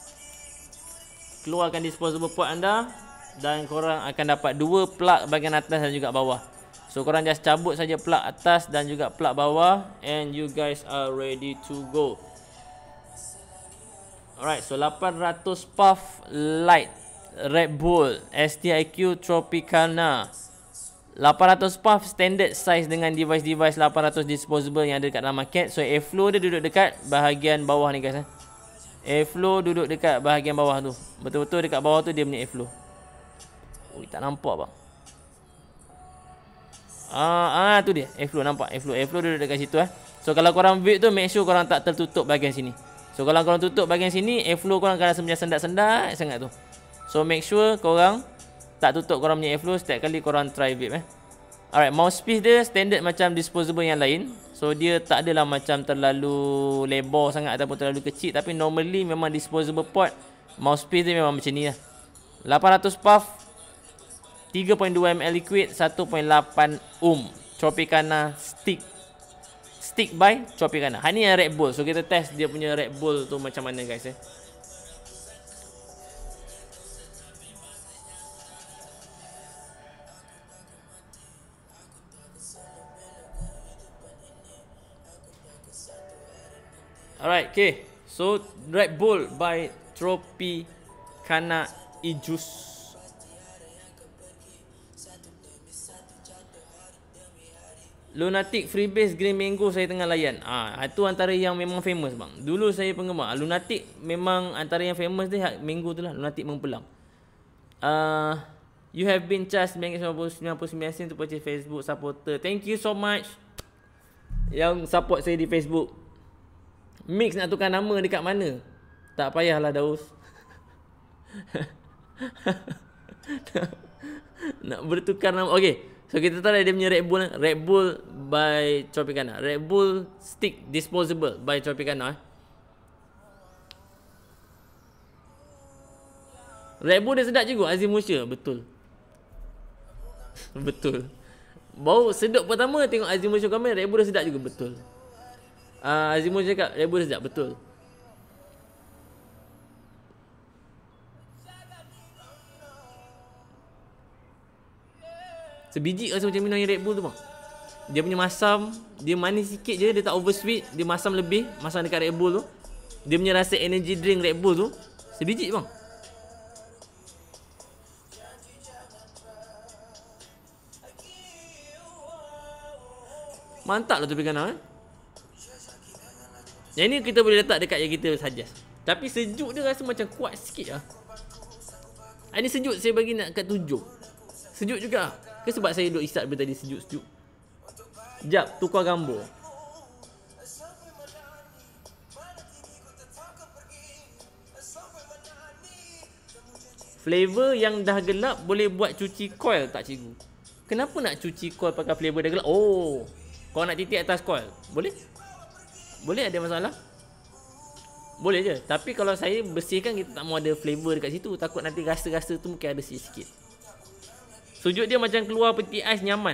Keluarkan disposable pot anda. Dan korang akan dapat dua plug bahagian atas dan juga bawah. So korang just cabut saja plug atas dan juga plug bawah, and you guys are ready to go. Alright, so 800 puff light Red Bull STIQ Tropicana. 800 puff standard size dengan device 800 disposable yang ada dekat dalam market. So airflow dia duduk dekat bahagian bawah ni guys. Airflow duduk dekat bahagian bawah tu. Betul-betul dekat bawah tu dia punya airflow. Tak nampak bang. Tu dia airflow, nampak airflow duduk dekat situ So kalau korang vape tu, make sure korang tak tertutup bahagian sini. So kalau korang tutup bahagian sini, airflow korang akan rasa macam sendat-sendat sangat tu. So make sure korang tak tutup korang punya airflow setiap kali korang try vape Alright, mouthpiece dia standard macam disposable yang lain. So dia tak adalah macam terlalu lebar sangat ataupun terlalu kecil, tapi normally memang disposable pot. Mouthpiece dia memang macam ni lah. 800 puff, 3.2 ml liquid, 1.8 ohm. Tropicana Stick by Tropicana. Ni yang Red Bull. So kita test dia punya Red Bull tu macam mana guys Alright, okay. So Red Bull by Tropicana e-Juice. Lunatic Freebase Green Mango saya tengah layan. Itu antara yang memang famous bang. Dulu saya penggemar. Lunatic memang antara yang famous dia Mango tu lah. Lunatic mengpelang. You have been charged $99 to purchase Facebook supporter. Thank you so much yang support saya di Facebook. Mix nak tukar nama dekat mana? Tak payahlah Daus. Nak bertukar nama. Okay, so kita try dia punya Red Bull by Tropicana. Red Bull Stick Disposable by Tropicana. Red Bull dia sedap juga Azimusia. Betul. Betul. Bau sedap pertama tengok Azimusia komen, Red Bull dia sedap juga. Betul. Azimusia cakap Red Bull dia sedap. Betul. Sebiji rasa macam minum yang Red Bull tu bang. Dia punya masam, dia manis sikit je, dia tak over sweet. Dia masam lebih, masam dekat Red Bull tu. Dia punya rasa energy drink Red Bull tu sebiji bang. Mantap lah tu Tropicana. Yang ni kita boleh letak dekat yang kita suggest. Tapi sejuk dia rasa macam kuat sikit lah. Ini sejuk saya bagi nak kat 7. Sejuk juga. Ke sebab saya duduk isap tadi sejuk-sejuk. Jap, tukar gambar. Flavor yang dah gelap boleh buat cuci coil tak cikgu? Kenapa nak cuci coil pakai flavor dah gelap? Oh, kau nak titik atas coil? Boleh? Boleh, ada masalah? Boleh je. Tapi kalau saya bersihkan, kita tak mau ada flavor dekat situ. Takut nanti rasa-rasa tu mungkin ada sikit-sikit. Sejuk dia macam keluar peti ais, nyaman.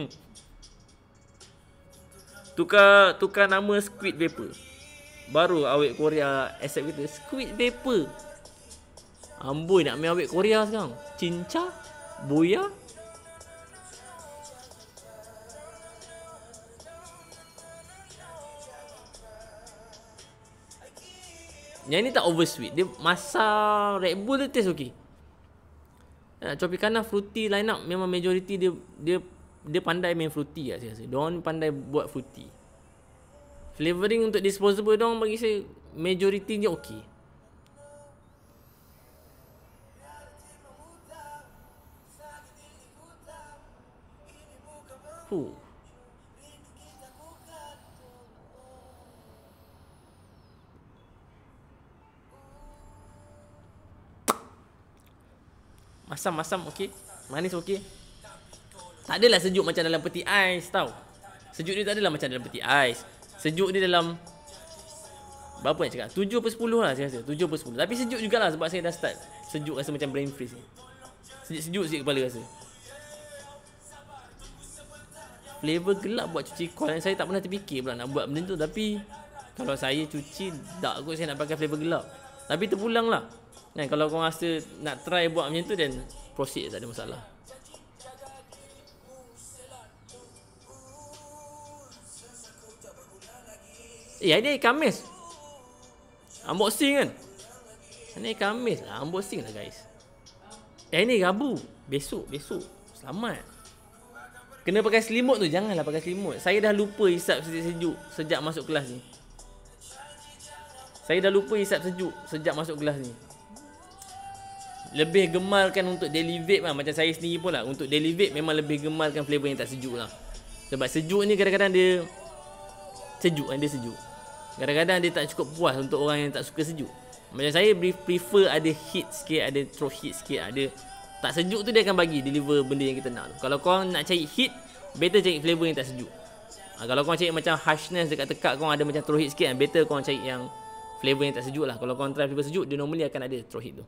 Tukar nama Squid Vapor. Baru awet Korea accept kita. Squid Vapor. Amboi nak main awet Korea sekarang. Cinca, Boya. Yang ni tak over sweet. Dia masak Red Bull dia taste okey. Tropicana fruity line up memang majority dia pandai main fruity lah saya rasa. Diorang pandai buat fruity. Flavoring untuk disposable diorang bagi saya majority dia okey. Masam okey. Manis okey. Tak adalah sejuk macam dalam peti ais tau. Sejuk dia tak adalah macam dalam peti ais. Sejuk dia dalam berapa nak cakap? 7/10 lah saya rasa. 7/10. Tapi sejuk jugalah sebab saya dah start sejuk, rasa macam brain freeze ni. Sejuk sikit kepala rasa. Flavor gelap buat cuci coil. Saya tak pernah terfikir pula nak buat benda tu. Tapi kalau saya cuci, tak kot saya nak pakai flavor gelap. Tapi terpulang lah. Dan kalau kau rasa nak try buat macam tu, then proceed, tak ada masalah. Ini Khamis. Unboxing kan? Ini Khamis lah, unboxing lah guys. Ini Rabu. Besok. Selamat. Kena pakai selimut tu, janganlah pakai selimut. Saya dah lupa hisap sejuk sejak masuk kelas ni. Sejak masuk kelas ni. Lebih gemarkan untuk daily vape lah. Macam saya sendiri pun lah. Untuk daily vape memang lebih gemarkan flavor yang tak sejuk lah. Sebab sejuk ni kadang-kadang dia sejuk. Kadang-kadang dia tak cukup puas untuk orang yang tak suka sejuk. Macam saya prefer ada heat sikit, ada throw heat sikit, ada tak sejuk tu dia akan bagi deliver benda yang kita nak. Kalau korang nak cari heat, better cari flavor yang tak sejuk. Kalau korang cari macam harshness dekat tekak korang ada macam throw heat sikit, better korang cari yang flavor yang tak sejuk lah. Kalau korang try flavor sejuk, dia normally akan ada throw heat tu.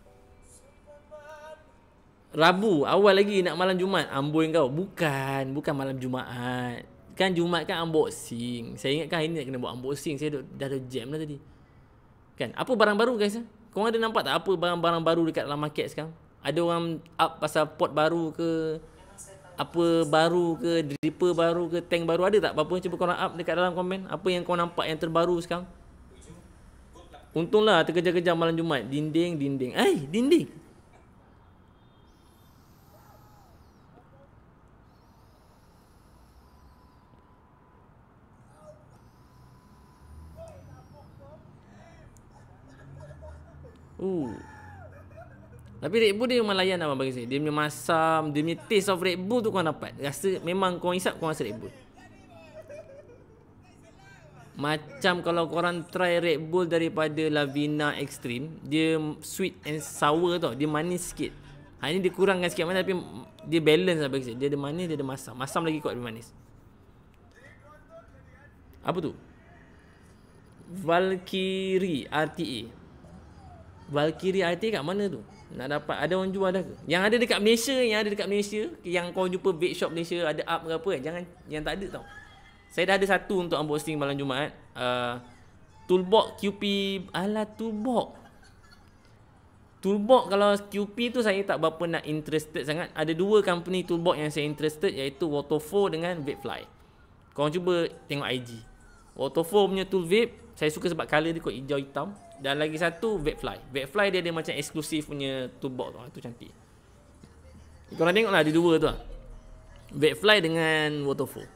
Rabu, awal lagi nak malam Jumaat. Amboi kau. Bukan malam Jumaat. Kan Jumaat kan unboxing. Saya ingatkan hari ni nak kena buat unboxing. Saya dah ada jam dah tadi. Kan, apa barang baru guys? Korang ada nampak tak apa barang-barang baru dekat dalam market sekarang? Ada orang up pasal pot baru ke, apa baru ke, dripper baru ke, tank baru, ada tak? Apa-apa cuba korang up dekat dalam komen. Apa yang korang nampak yang terbaru sekarang? Untunglah terkejar-kejar malam Jumaat. Dinding. Dinding. Uh. Tapi Red Bull dia memang layan abang bagi saya. Dia punya masam, dia punya taste of Red Bull tu korang dapat. Rasa memang korang hisap korang rasa Red Bull. Macam kalau korang try Red Bull daripada Lavina Extreme, dia sweet and sour tau. Dia manis sikit. Ini dia kurangkan sikit manis tapi dia balance lah bagi saya. Dia ada manis, dia ada masam. Masam lagi kuat lebih manis. Apa tu? Valkyrie RTA. Valkyrie RTA kat mana tu? Nak dapat, ada orang jual dah ke? Yang ada dekat Malaysia, yang kau jumpa vape shop Malaysia ada up ke apa kan? Jangan, yang tak ada tau. Saya dah ada satu untuk unboxing malam Jumaat. Toolbox QP. Toolbox kalau QP tu saya tak berapa nak interested sangat. Ada dua company toolbox yang saya interested, iaitu Waterfall dengan Vapefly. Korang cuba tengok IG. Waterfall punya tool vape saya suka sebab colour dia kot hijau hitam. Dan lagi satu Vapefly. Vapefly dia ada macam eksklusif punya toolbox tu. Itu cantik. Korang tengok lah, ada dua tu lah. Vapefly dengan Waterfall.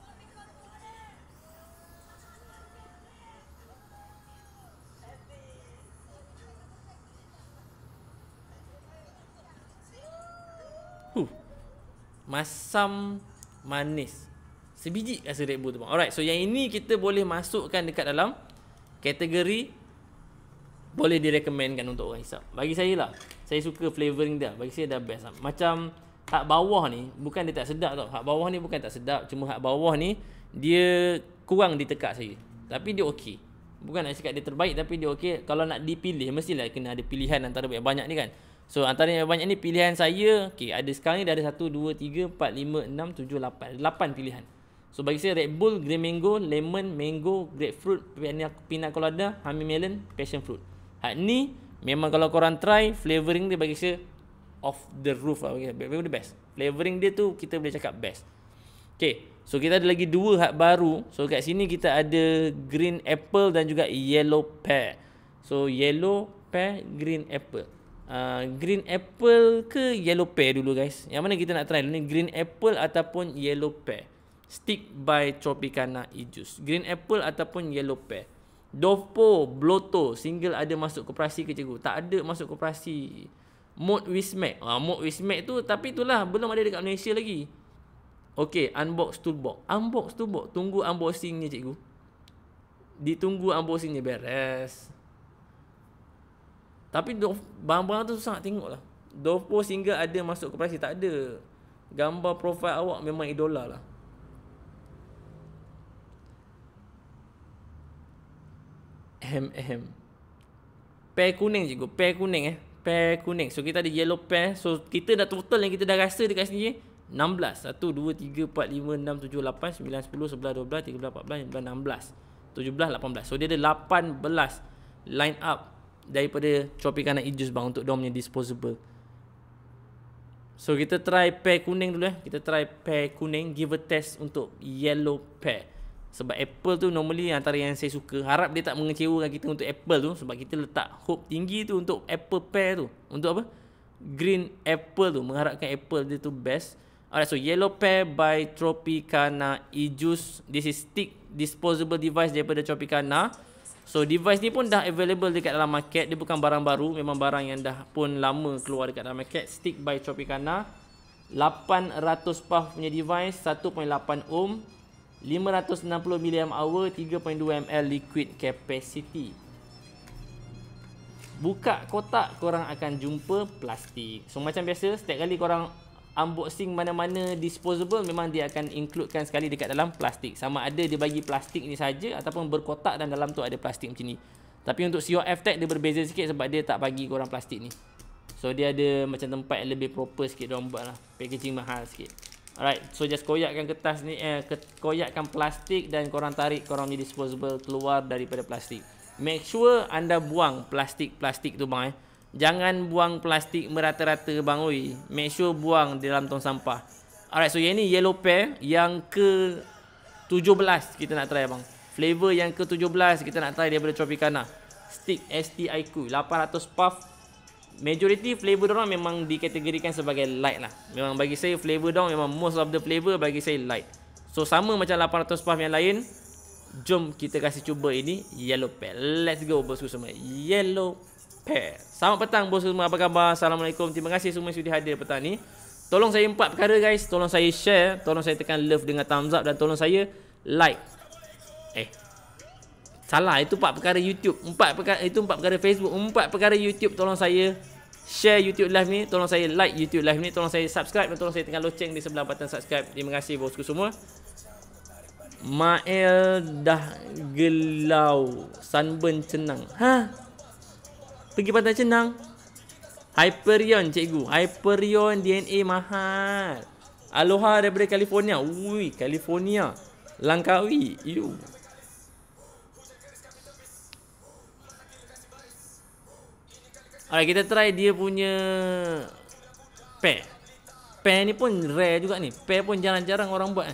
Masam manis. Sebiji rasa Red Bull tu bang. Alright, so yang ini kita boleh masukkan dekat dalam kategori boleh direkomendkan untuk orang hisap. Bagi saya lah, saya suka flavoring dia. Bagi saya dah best lah. Macam hak bawah ni, bukan dia tak sedap tau. Hak bawah ni bukan tak sedap. Cuma hak bawah ni, dia kurang di tekak saya. Tapi dia okey. Bukan nak cakap dia terbaik, tapi dia okey. Kalau nak dipilih, mestilah kena ada pilihan antara banyak ni kan. So antara yang banyak ni pilihan saya, okey, ada sekarang ni dah ada 1, 2, 3, 4, 5, 6, 7, 8. 8 pilihan. So bagi saya Red Bull, Green Mango, Lemon, Mango, Grapefruit, Pina Colada, Honey Melon, Passion Fruit. Hak ni memang kalau korang try, flavoring dia bagi saya off the roof lah. Memang the best. Flavoring dia tu kita boleh cakap best. Okay, so kita ada lagi dua hak baru. So kat sini kita ada Green Apple dan juga Yellow Pear. So Yellow Pear, Green Apple. Green Apple ke Yellow Pear dulu guys? Yang mana kita nak try dulu ni? Green Apple ataupun Yellow Pear? Stick by Tropicana E-Juice. Green Apple ataupun Yellow Pear. Dovpo, Bloto, single ada masuk koperasi ke cikgu? Tak ada masuk koperasi. Mode Wismac. Mode Wismac tu, tapi itulah belum ada dekat Malaysia lagi. Okay, Unbox Toolbox. Unbox Toolbox. Tunggu unboxingnya cikgu. Ditunggu unboxingnya beres. Tapi barang-barang tu susah nak tengok lah. Dovpo single ada masuk koperasi? Tak ada. Gambar profil awak memang idola lah. Pear kuning cikgu. Pear kuning Pear kuning. So kita ada yellow pear. So kita dah total yang kita dah rasa dekat sini 16. 1, 2, 3, 4, 5, 6, 7, 8, 9, 10, 11, 12, 13, 14, 15, 16, 17, 18. So dia ada 18 line up daripada Tropicana E-Juice bang untuk dorang punya disposable. So kita try pear kuning dulu Kita try pear kuning. Give a test untuk yellow pear. Sebab apple tu normally antara yang saya suka. Harap dia tak mengecewakan kita untuk apple tu. Sebab kita letak hope tinggi tu untuk apple pear tu. Untuk apa? Green apple tu. Mengharapkan apple dia tu best. Alright, so yellow pear by Tropicana E-Juice. This is stick disposable device daripada Tropicana. So device ni pun dah available dekat dalam market. Dia bukan barang baru. Memang barang yang dah pun lama keluar dekat dalam market. Stick by Tropicana. 800 puff punya device. 1.8 ohm. 560 mAh, 3.2 ml liquid capacity. Buka kotak, korang akan jumpa plastik. So macam biasa, setiap kali korang unboxing mana-mana disposable, memang dia akan includekan sekali dekat dalam plastik. Sama ada dia bagi plastik ni saja ataupun berkotak dan dalam tu ada plastik macam ni. Tapi untuk COF tag dia berbeza sikit sebab dia tak bagi korang plastik ni. So dia ada macam tempat yang lebih proper sikit diorang buat lah. Packaging mahal sikit. Alright, so just koyakkan kertas ni, koyakkan plastik dan korang tarik korang punya disposable keluar daripada plastik. Make sure anda buang plastik-plastik tu bang Jangan buang plastik merata-rata bang oi. Make sure buang dalam tong sampah. Alright, so yang ni yellow pear yang ke 17 kita nak try bang. Flavor yang ke 17 kita nak try daripada Tropicana. Stick STIQ 800 puff. Majority flavor dorang memang dikategorikan sebagai light lah. Memang bagi saya flavor dorang memang most of the flavor bagi saya light. So sama macam 800 puff yang lain. Jom kita kasih cuba ini yellow pear. Let's go bosku semua. Yellow pair. Selamat petang bos semua, apa khabar? Assalamualaikum. Terima kasih semua sudah hadir petang ni. Tolong saya 4 perkara guys. Tolong saya share, tolong saya tekan love dengan thumbs up dan tolong saya like. Salah, itu 4 perkara YouTube. 4 perkara Facebook, 4 perkara YouTube. Tolong saya share YouTube live ni, tolong saya like YouTube live ni, tolong saya subscribe dan tolong saya tekan loceng di sebelah button subscribe. Terima kasih bosku semua. Mael dah gelau sunburn cenang. Pergi pantai Cenang. Hyperion cikgu. Hyperion DNA mahal. Aloha daripada California. Ui, California. Langkawi. You. Alright, kita try dia punya pair. Pair ni pun rare juga ni. Pair pun jarang-jarang orang buat kan.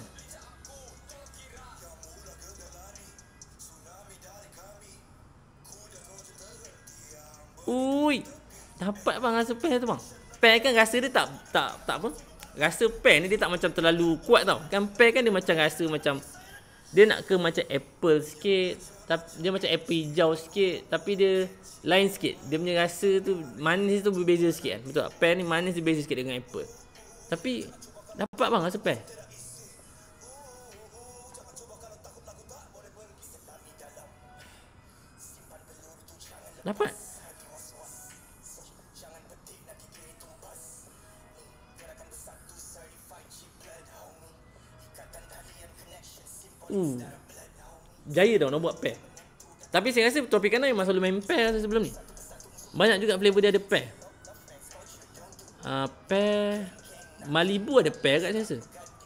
Ui, dapat bang rasa pair tu bang. Pair kan rasa dia tak apa. Rasa pair ni dia tak macam terlalu kuat tau. Kan pair kan dia macam rasa macam dia nak ke macam apple sikit, tapi dia macam apple hijau sikit, tapi dia lain sikit. Dia punya rasa tu manis tu berbeza sikit kan. Betul tak? Pear ni manis dia berbeza sikit dengan apple. Tapi dapat bang rasa pear. Dapat. Jaya tau nak buat pair. Tapi saya rasa Tropicana memang selalu main pair sebelum ni. Banyak juga flavor dia ada pair. Pair Malibu ada pair kat saya rasa.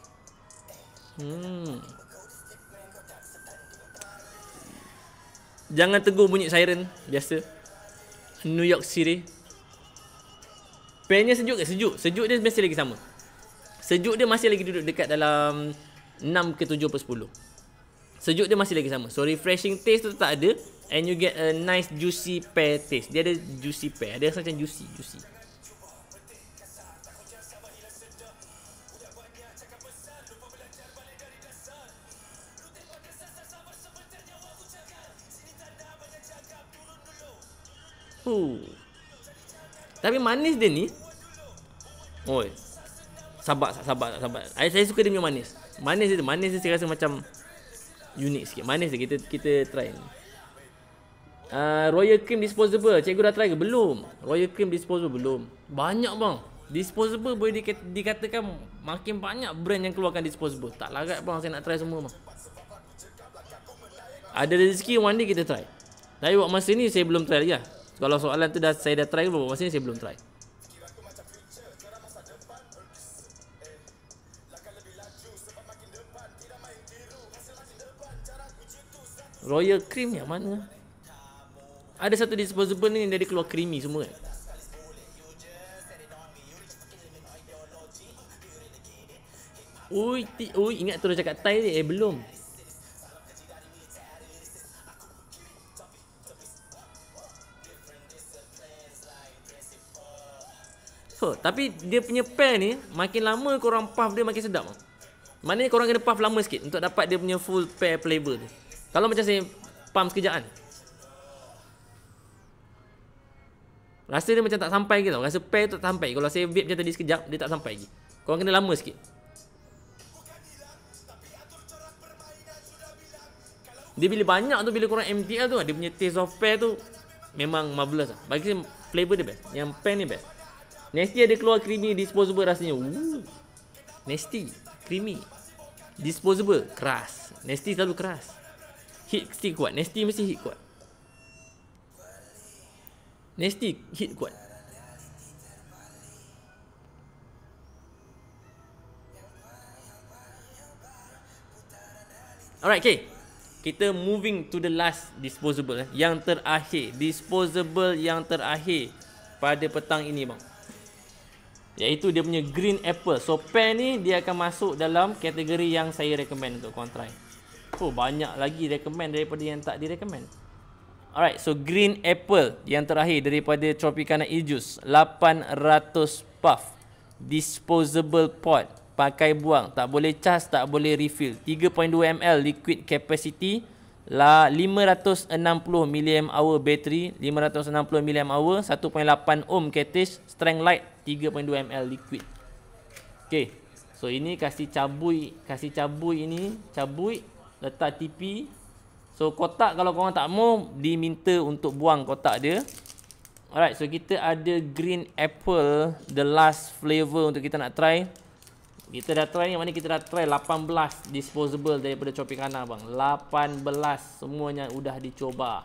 Jangan tegur bunyi siren biasa. New York City. Pairnya sejuk ke? Sejuk. Sejuk dia masih lagi sama. Sejuk dia masih lagi duduk dekat dalam 6 ke 7/10. Sejuk dia masih lagi sama. So refreshing taste tu tak ada. And you get a nice juicy pear taste. Dia ada juicy pear. Dia rasa macam juicy. Tapi manis dia ni. Oi. Sabar. Saya suka dia punya manis. Manis dia saya rasa macam unik sikit. Manis dia. Kita try ni. Royal Cream Disposable. Cikgu dah try ke? Belum. Royal Cream Disposable belum. Banyak bang. Disposable boleh dikatakan makin banyak brand yang keluarkan disposable. Tak larat bang saya nak try semua bang. Ada rezeki one day kita try. Tapi buat masa ni saya belum try lagi lah. Kalau soalan tu saya dah try ke belum? Masa ni saya belum try. Royal Cream yang mana? Ada satu disposable ni yang dia keluar creamy semua kan? Ui, ingat terus cakap Thai ni? Belum. Tapi dia punya pair ni makin lama korang puff dia makin sedap. Maknanya korang kena puff lama sikit untuk dapat dia punya full pair flavor tu. Kalau macam saya pump sekejap kan, rasa dia macam tak sampai ke tau. Rasa pair tu tak sampai. Kalau saya vape macam tadi sekejap, dia tak sampai lagi. Korang kena lama sikit. Dia bila banyak tu, bila korang MTL tu, dia punya taste of pair tu memang marvelous lah. Bagi saya flavor dia best. Yang pair ni best. Nasty ada keluar creamy disposable rasanya. Nasty, creamy. Disposable, keras. Nasty selalu keras. Hit mesti kuat. Nasty mesti hit kuat. Nasty hit kuat. Alright, okay. Kita moving to the last disposable. Yang terakhir. Disposable yang terakhir pada petang ini bang. Iaitu dia punya green apple. So pair ni dia akan masuk dalam kategori yang saya recommend untuk korang try. Banyak lagi recommend daripada yang tak direkomend. Alright, so green apple yang terakhir daripada Tropicana E-Juice, 800 puff, disposable pot, pakai buang, tak boleh cas, tak boleh refill, 3.2 ml liquid capacity, 560 mAh bateri, 560 mAh, 1.8 ohm cattage, strength light, 3.2 ml liquid. Okay, so ini kasih cabui ini, cabui, letak TP. So kotak kalau korang tak mau, diminta untuk buang kotak dia. Alright, so kita ada green apple, the last flavor untuk kita nak try. Kita dah try, yang mana kita dah try 18 disposable daripada Tropicana bang. 18 semuanya udah dicoba.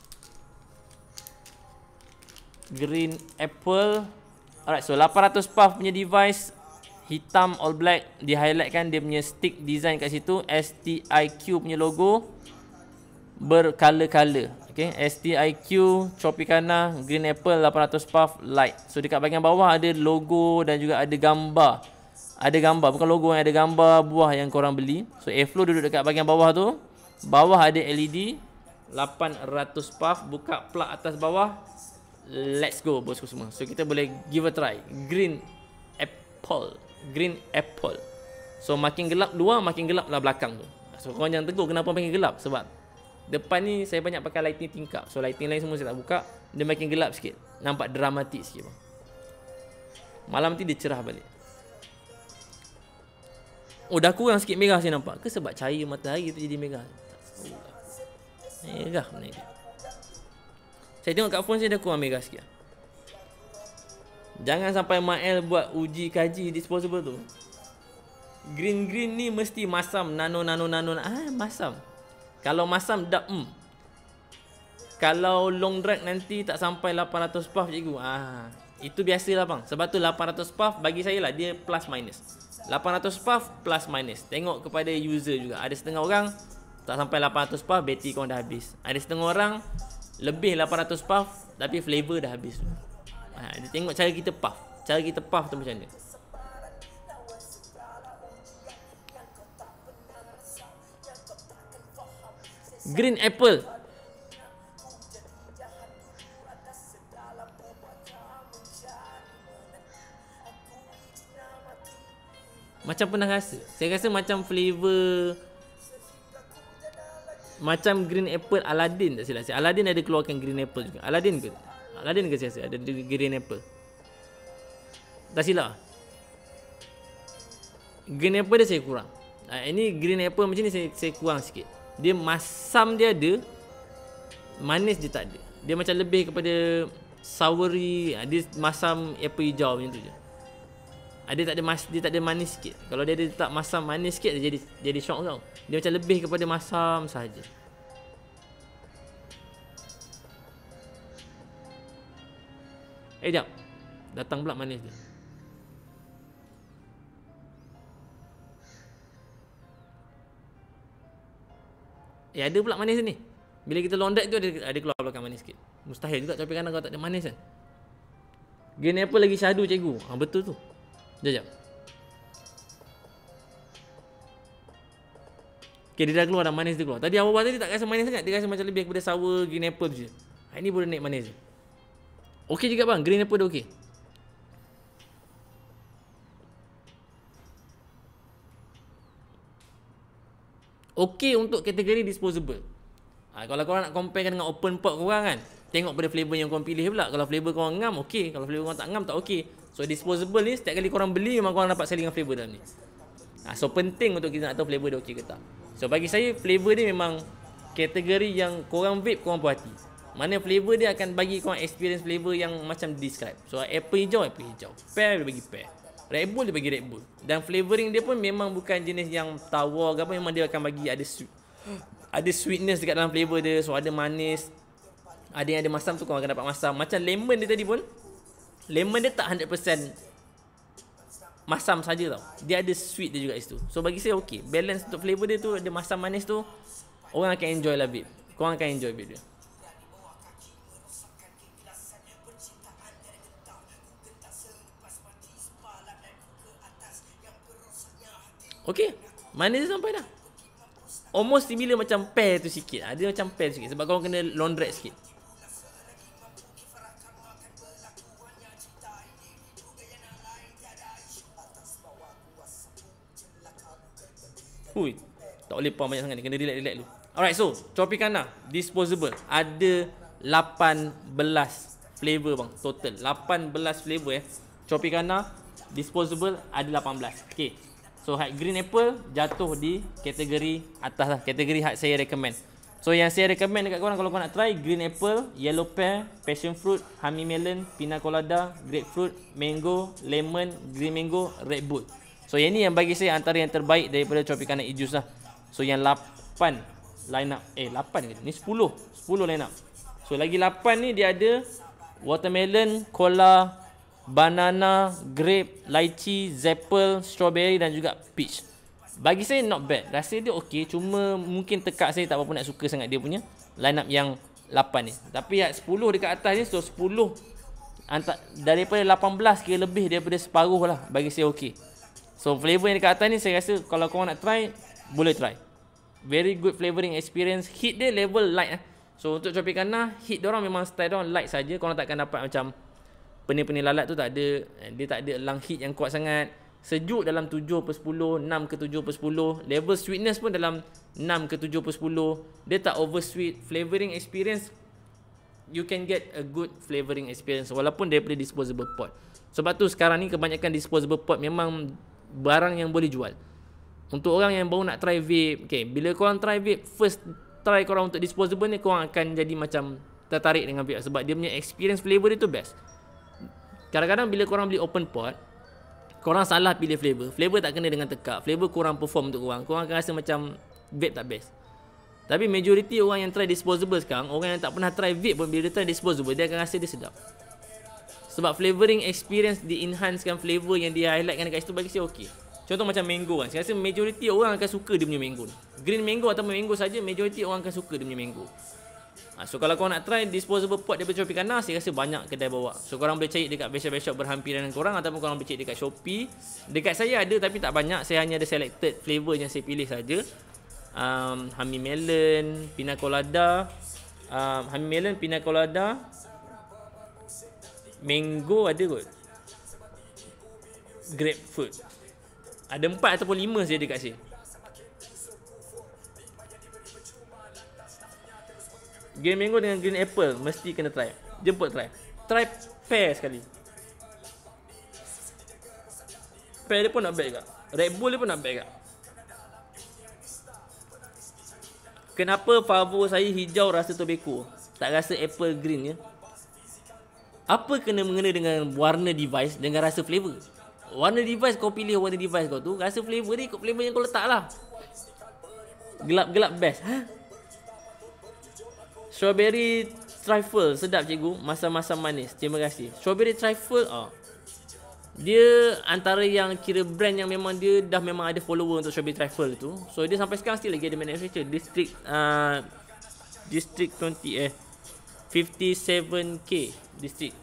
Green apple. Alright, so 800 puff punya device, hitam all black, di highlightkan dia punya stick design kat situ, STIQ punya logo bercolor-color. Okay, STIQ Tropicana green apple 800 puff light. So dekat bahagian bawah ada logo dan juga ada gambar. Ada gambar, bukan logo, yang ada gambar buah yang korang beli. So airflow duduk dekat bahagian bawah tu. Bawah ada LED 800 puff, buka plug atas bawah. Let's go bosku semua. So kita boleh give a try. Green apple. Green apple. So makin gelap luar, makin gelap lah belakang tu. So korang jangan tegur kenapa makin gelap. Sebab depan ni saya banyak pakai lighting tingkap. So lighting lain semua saya tak buka. Dia makin gelap sikit. Nampak dramatik sikit bang. Malam nanti dia cerah balik. Oh dah kurang sikit merah saya nampak. Ke sebab cahaya matahari tu jadi merah? Tak tahu lah. Merah mana dia. Saya tengok kat phone saya dah kurang merah sikit. Jangan sampai Mael buat uji kaji disposable tu. Green ni mesti masam. Nano. Masam. Kalau masam dah Kalau long drag nanti tak sampai 800 puff cikgu. Itu biasalah bang. Sebab tu 800 puff bagi saya lah dia plus minus. 800 puff plus minus. Tengok kepada user juga. Ada setengah orang tak sampai 800 puff, bateri korang dah habis. Ada setengah orang lebih 800 puff tapi flavor dah habis. Dia tengok cara kita puff. Cara kita puff tu macam mana. Green apple. Macam pernah rasa. Saya rasa macam flavor macam green apple Aladdin tak silap saya. Aladdin ada keluarkan green apple juga. Aladdin ke? Aladdin ke saya rasa ada green apple. Tak silap. Green apple dia saya kurang. Ini green apple macam ni saya kurang sikit. Dia masam dia ada, manis dia tak ada. Dia macam lebih kepada soury. Dia masam apple hijau macam tu je. Dia tak ada manis sikit. Kalau dia ada tak masam manis sikit, dia jadi shock tau. Dia macam lebih kepada masam saja. Jap. Datang pula manis dia. Ada pula manis ni. Bila kita londak tu ada keluar belakang manis sikit. Mustahil juga tapi kan kau tak ada manis kan. Green apple lagi syadu cikgu. Betul tu. Sekejap. Okay, dia dah keluar dah, manis dia keluar. Tadi awal-awal tadi tak rasa manis sangat. Dia rasa macam lebih kepada sour green apple je. Ini boleh naik manis je. Okey juga bang, green apple dah okey. Okey untuk kategori disposable. Kalau korang nak compare dengan open pot korang kan, tengok pada flavor yang korang pilih pula. Kalau flavor korang ngam, okey. Kalau flavor korang tak ngam, tak okey. So disposable ni setiap kali korang beli memang korang dapat salingan flavor dalam ni. So penting untuk kita nak tahu flavor dia okey ke tak. So bagi saya flavor dia memang kategori yang korang vape korang puas hati. Mana flavor dia akan bagi korang experience flavor yang macam describe. So apple hijau, pear dia bagi pear, Red Bull dia bagi Red Bull. Dan flavoring dia pun memang bukan jenis yang tawar ke apa. Memang dia akan bagi ada sweetness dekat dalam flavor dia. So ada manis, ada yang ada masam tu korang akan dapat masam. Macam lemon dia tadi pun, lemon dia tak 100% masam saja tau. Dia ada sweet dia juga situ. So bagi saya okey. Balance untuk flavor dia tu, ada masam manis tu, orang akan enjoy lah vape. Korang akan enjoy vape dia. Okey, manis dia sampai dah. Almost similar macam pear tu sikit. Dia macam pear sikit sebab korang kena laundry sikit. Hui, tak boleh pump banyak sangat ni. Kena relax dulu. Alright, so Tropicana disposable ada 18 flavor bang, total 18 flavor Tropicana disposable ada 18. Okay, so hard green apple jatuh di kategori atas lah, kategori hard saya recommend. So yang saya recommend dekat korang kalau korang nak try, green apple, yellow pear, passion fruit, honey melon, pina colada, grapefruit, mango, lemon, green mango, red bull. So yang ni yang bagi saya antara yang terbaik daripada Tropicana e-juice lah. So yang 8 line up, 8 ke? Ni 10 line up. So lagi 8 ni dia ada watermelon, cola, banana, grape, lychee, apple, strawberry dan juga peach. Bagi saya not bad. Rasa dia okey, cuma mungkin tekak saya tak berapa nak suka sangat dia punya line up yang 8 ni. Tapi 10 dekat atas ni, so 10 daripada 18 ke lebih daripada separuh lah, bagi saya okey. So flavor yang dekat atas ni saya rasa kalau korang nak try, boleh try. Very good flavoring experience. Heat dia level light. So untuk Tropicana, heat diorang memang style diorang light saja. Korang takkan dapat macam pening-pening lalat tu, tak ada. Dia tak ada lang heat yang kuat sangat. Sejuk dalam 7/10, 6 ke 7/10. Level sweetness pun dalam 6 ke 7/10. Dia tak over sweet. Flavoring experience, you can get a good flavoring experience walaupun daripada disposable pot. Sebab tu sekarang ni kebanyakan disposable pot memang barang yang boleh jual. Untuk orang yang baru nak try vape, okay, bila korang try vape, first try korang untuk disposable ni, korang akan jadi macam tertarik dengan vape sebab dia punya experience flavor dia tu best. Kadang-kadang bila korang beli open pot, korang salah pilih flavor. Flavor tak kena dengan tekak. Flavor kurang perform untuk korang. Korang akan rasa macam vape tak best. Tapi majority orang yang try disposable sekarang, orang yang tak pernah try vape pun bila dia try disposable, dia akan rasa dia sedap. Sebab flavoring experience di-enhancekan flavor yang dia highlightkan dekat situ, bagi saya okey. Contoh macam mango kan. Saya rasa majority orang akan suka dia punya mango ni. Green mango atau mango saja, majority orang akan suka dia punya mango. So kalau korang nak try disposable pot daripada Tropicana, saya rasa banyak kedai bawa. So korang boleh cari dekat best-shop berhampiran dengan korang, ataupun korang boleh cari dekat Shopee. Dekat saya ada tapi tak banyak. Saya hanya ada selected flavor yang saya pilih saja. Honey melon, pina colada, honey melon, pina colada, mango ada kot, grapefruit. Ada 4 ataupun 5 saja dekat sini. Green mango dengan green apple mesti kena try. Jemput try. Try pear sekali. Pear dia pun not bad juga. Red Bull dia pun not bad juga. Kenapa favor saya hijau rasa tobacco, tak rasa apple green ya? Apa kena mengena dengan warna device dengan rasa flavor? Warna device kau pilih warna device kau tu, rasa flavor dia ikut flavor yang kau letak lah. Gelap-gelap best. Strawberry trifle sedap cikgu, masam-masam manis. Terima kasih. Strawberry trifle dia antara yang kira brand yang memang dia dah memang ada follower untuk strawberry trifle tu. So dia sampai sekarang still lagi ada manufacture. District 20 57K district.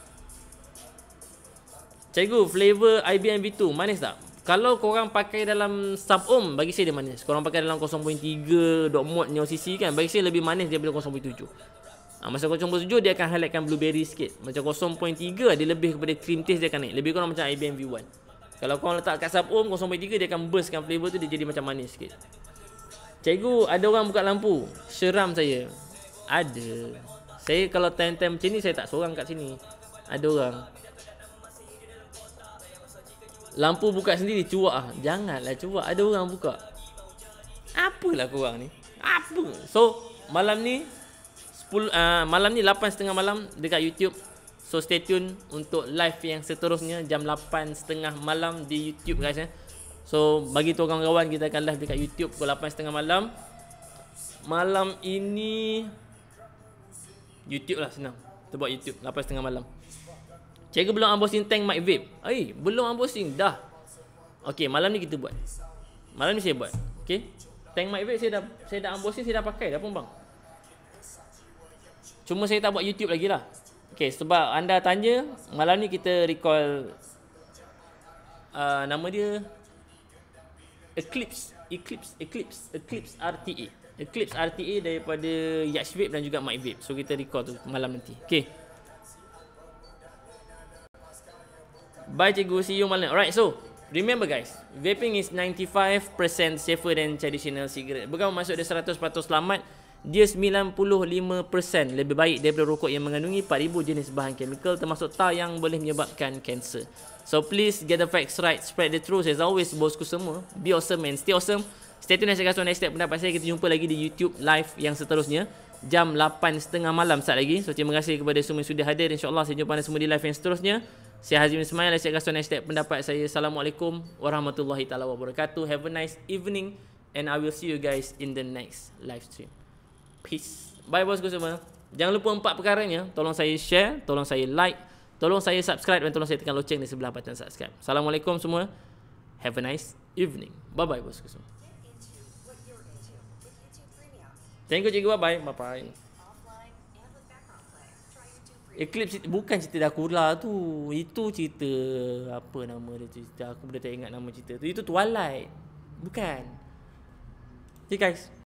Cikgu, flavor IBM V2 manis tak? Kalau korang pakai dalam sub-ohm, bagi saya dia manis. Korang pakai dalam 0.3 dot mod Neo CC kan, bagi saya lebih manis daripada 0.7. Masa 0.7 dia akan highlightkan blueberry sikit. Macam 0.3 dia lebih kepada cream taste, dia akan naik. Lebih kurang macam IBM V1. Kalau korang letak kat sub-ohm 0.3, dia akan burstkan flavor tu, dia jadi macam manis sikit. Cikgu, ada orang buka lampu. Seram saya. Ada. Saya kalau time-time macam ni, saya tak seorang kat sini. Ada orang. Lampu buka sendiri, cuak ah. Janganlah cuak, ada orang buka. Apalah korang ni? Apa? So, malam ni 8:30 malam dekat YouTube. So stay tune untuk live yang seterusnya jam 8:30 malam di YouTube guys ya. So bagi tu kawan-kawan, kita akan live dekat YouTube pukul 8:30 malam. Malam ini YouTube lah, senang. Kita buat YouTube 8:30 malam. Cikgu belum unboxing tank mic vape. Belum unboxing dah. Okey, malam ni kita buat. Malam ni saya buat. Okey. Tank mic vape saya dah unboxing, saya dah pakai dah pun bang. Cuma saya tak buat YouTube lagi lah. Okey, sebab anda tanya, malam ni kita recall nama dia Eclipse RTA. Eclipse RTA daripada Yash Vape dan juga Mic Vape. So kita recall tu malam nanti. Okey. Bye cikgu, see you malam. Alright, so Remember guys, vaping is 95% safer than traditional cigarette. Bukan maksud dia 100% selamat, dia 95% lebih baik daripada rokok yang mengandungi 4000 jenis bahan chemical termasuk tar yang boleh menyebabkan kanser. So please get the facts right, spread the truth. As always, bosku semua, be awesome and stay awesome. Stay tune dan saya next step pendapat saya. Kita jumpa lagi di YouTube live yang seterusnya jam 8.30 malam saat lagi. So terima kasih kepada semua yang sudah hadir. InsyaAllah saya jumpa anda semua di live yang seterusnya. Saya Hazim Ismail. Saya akan next step pendapat saya. Assalamualaikum warahmatullahi taala wabarakatuh. Have a nice evening and I will see you guys in the next live stream. Peace. Bye bosku semua. Jangan lupa 4 perkaranya. Tolong saya share, tolong saya like, tolong saya subscribe dan tolong saya tekan loceng di sebelah button subscribe. Assalamualaikum semua. Have a nice evening. Bye bye bosku semua. Thank you cikgu. Bye bye. Bye bye. Eclipse bukan cerita Dracula tu. Itu cerita apa nama dia, cerita aku dah tak ingat nama cerita tu. Itu Twilight. Bukan. Okay guys.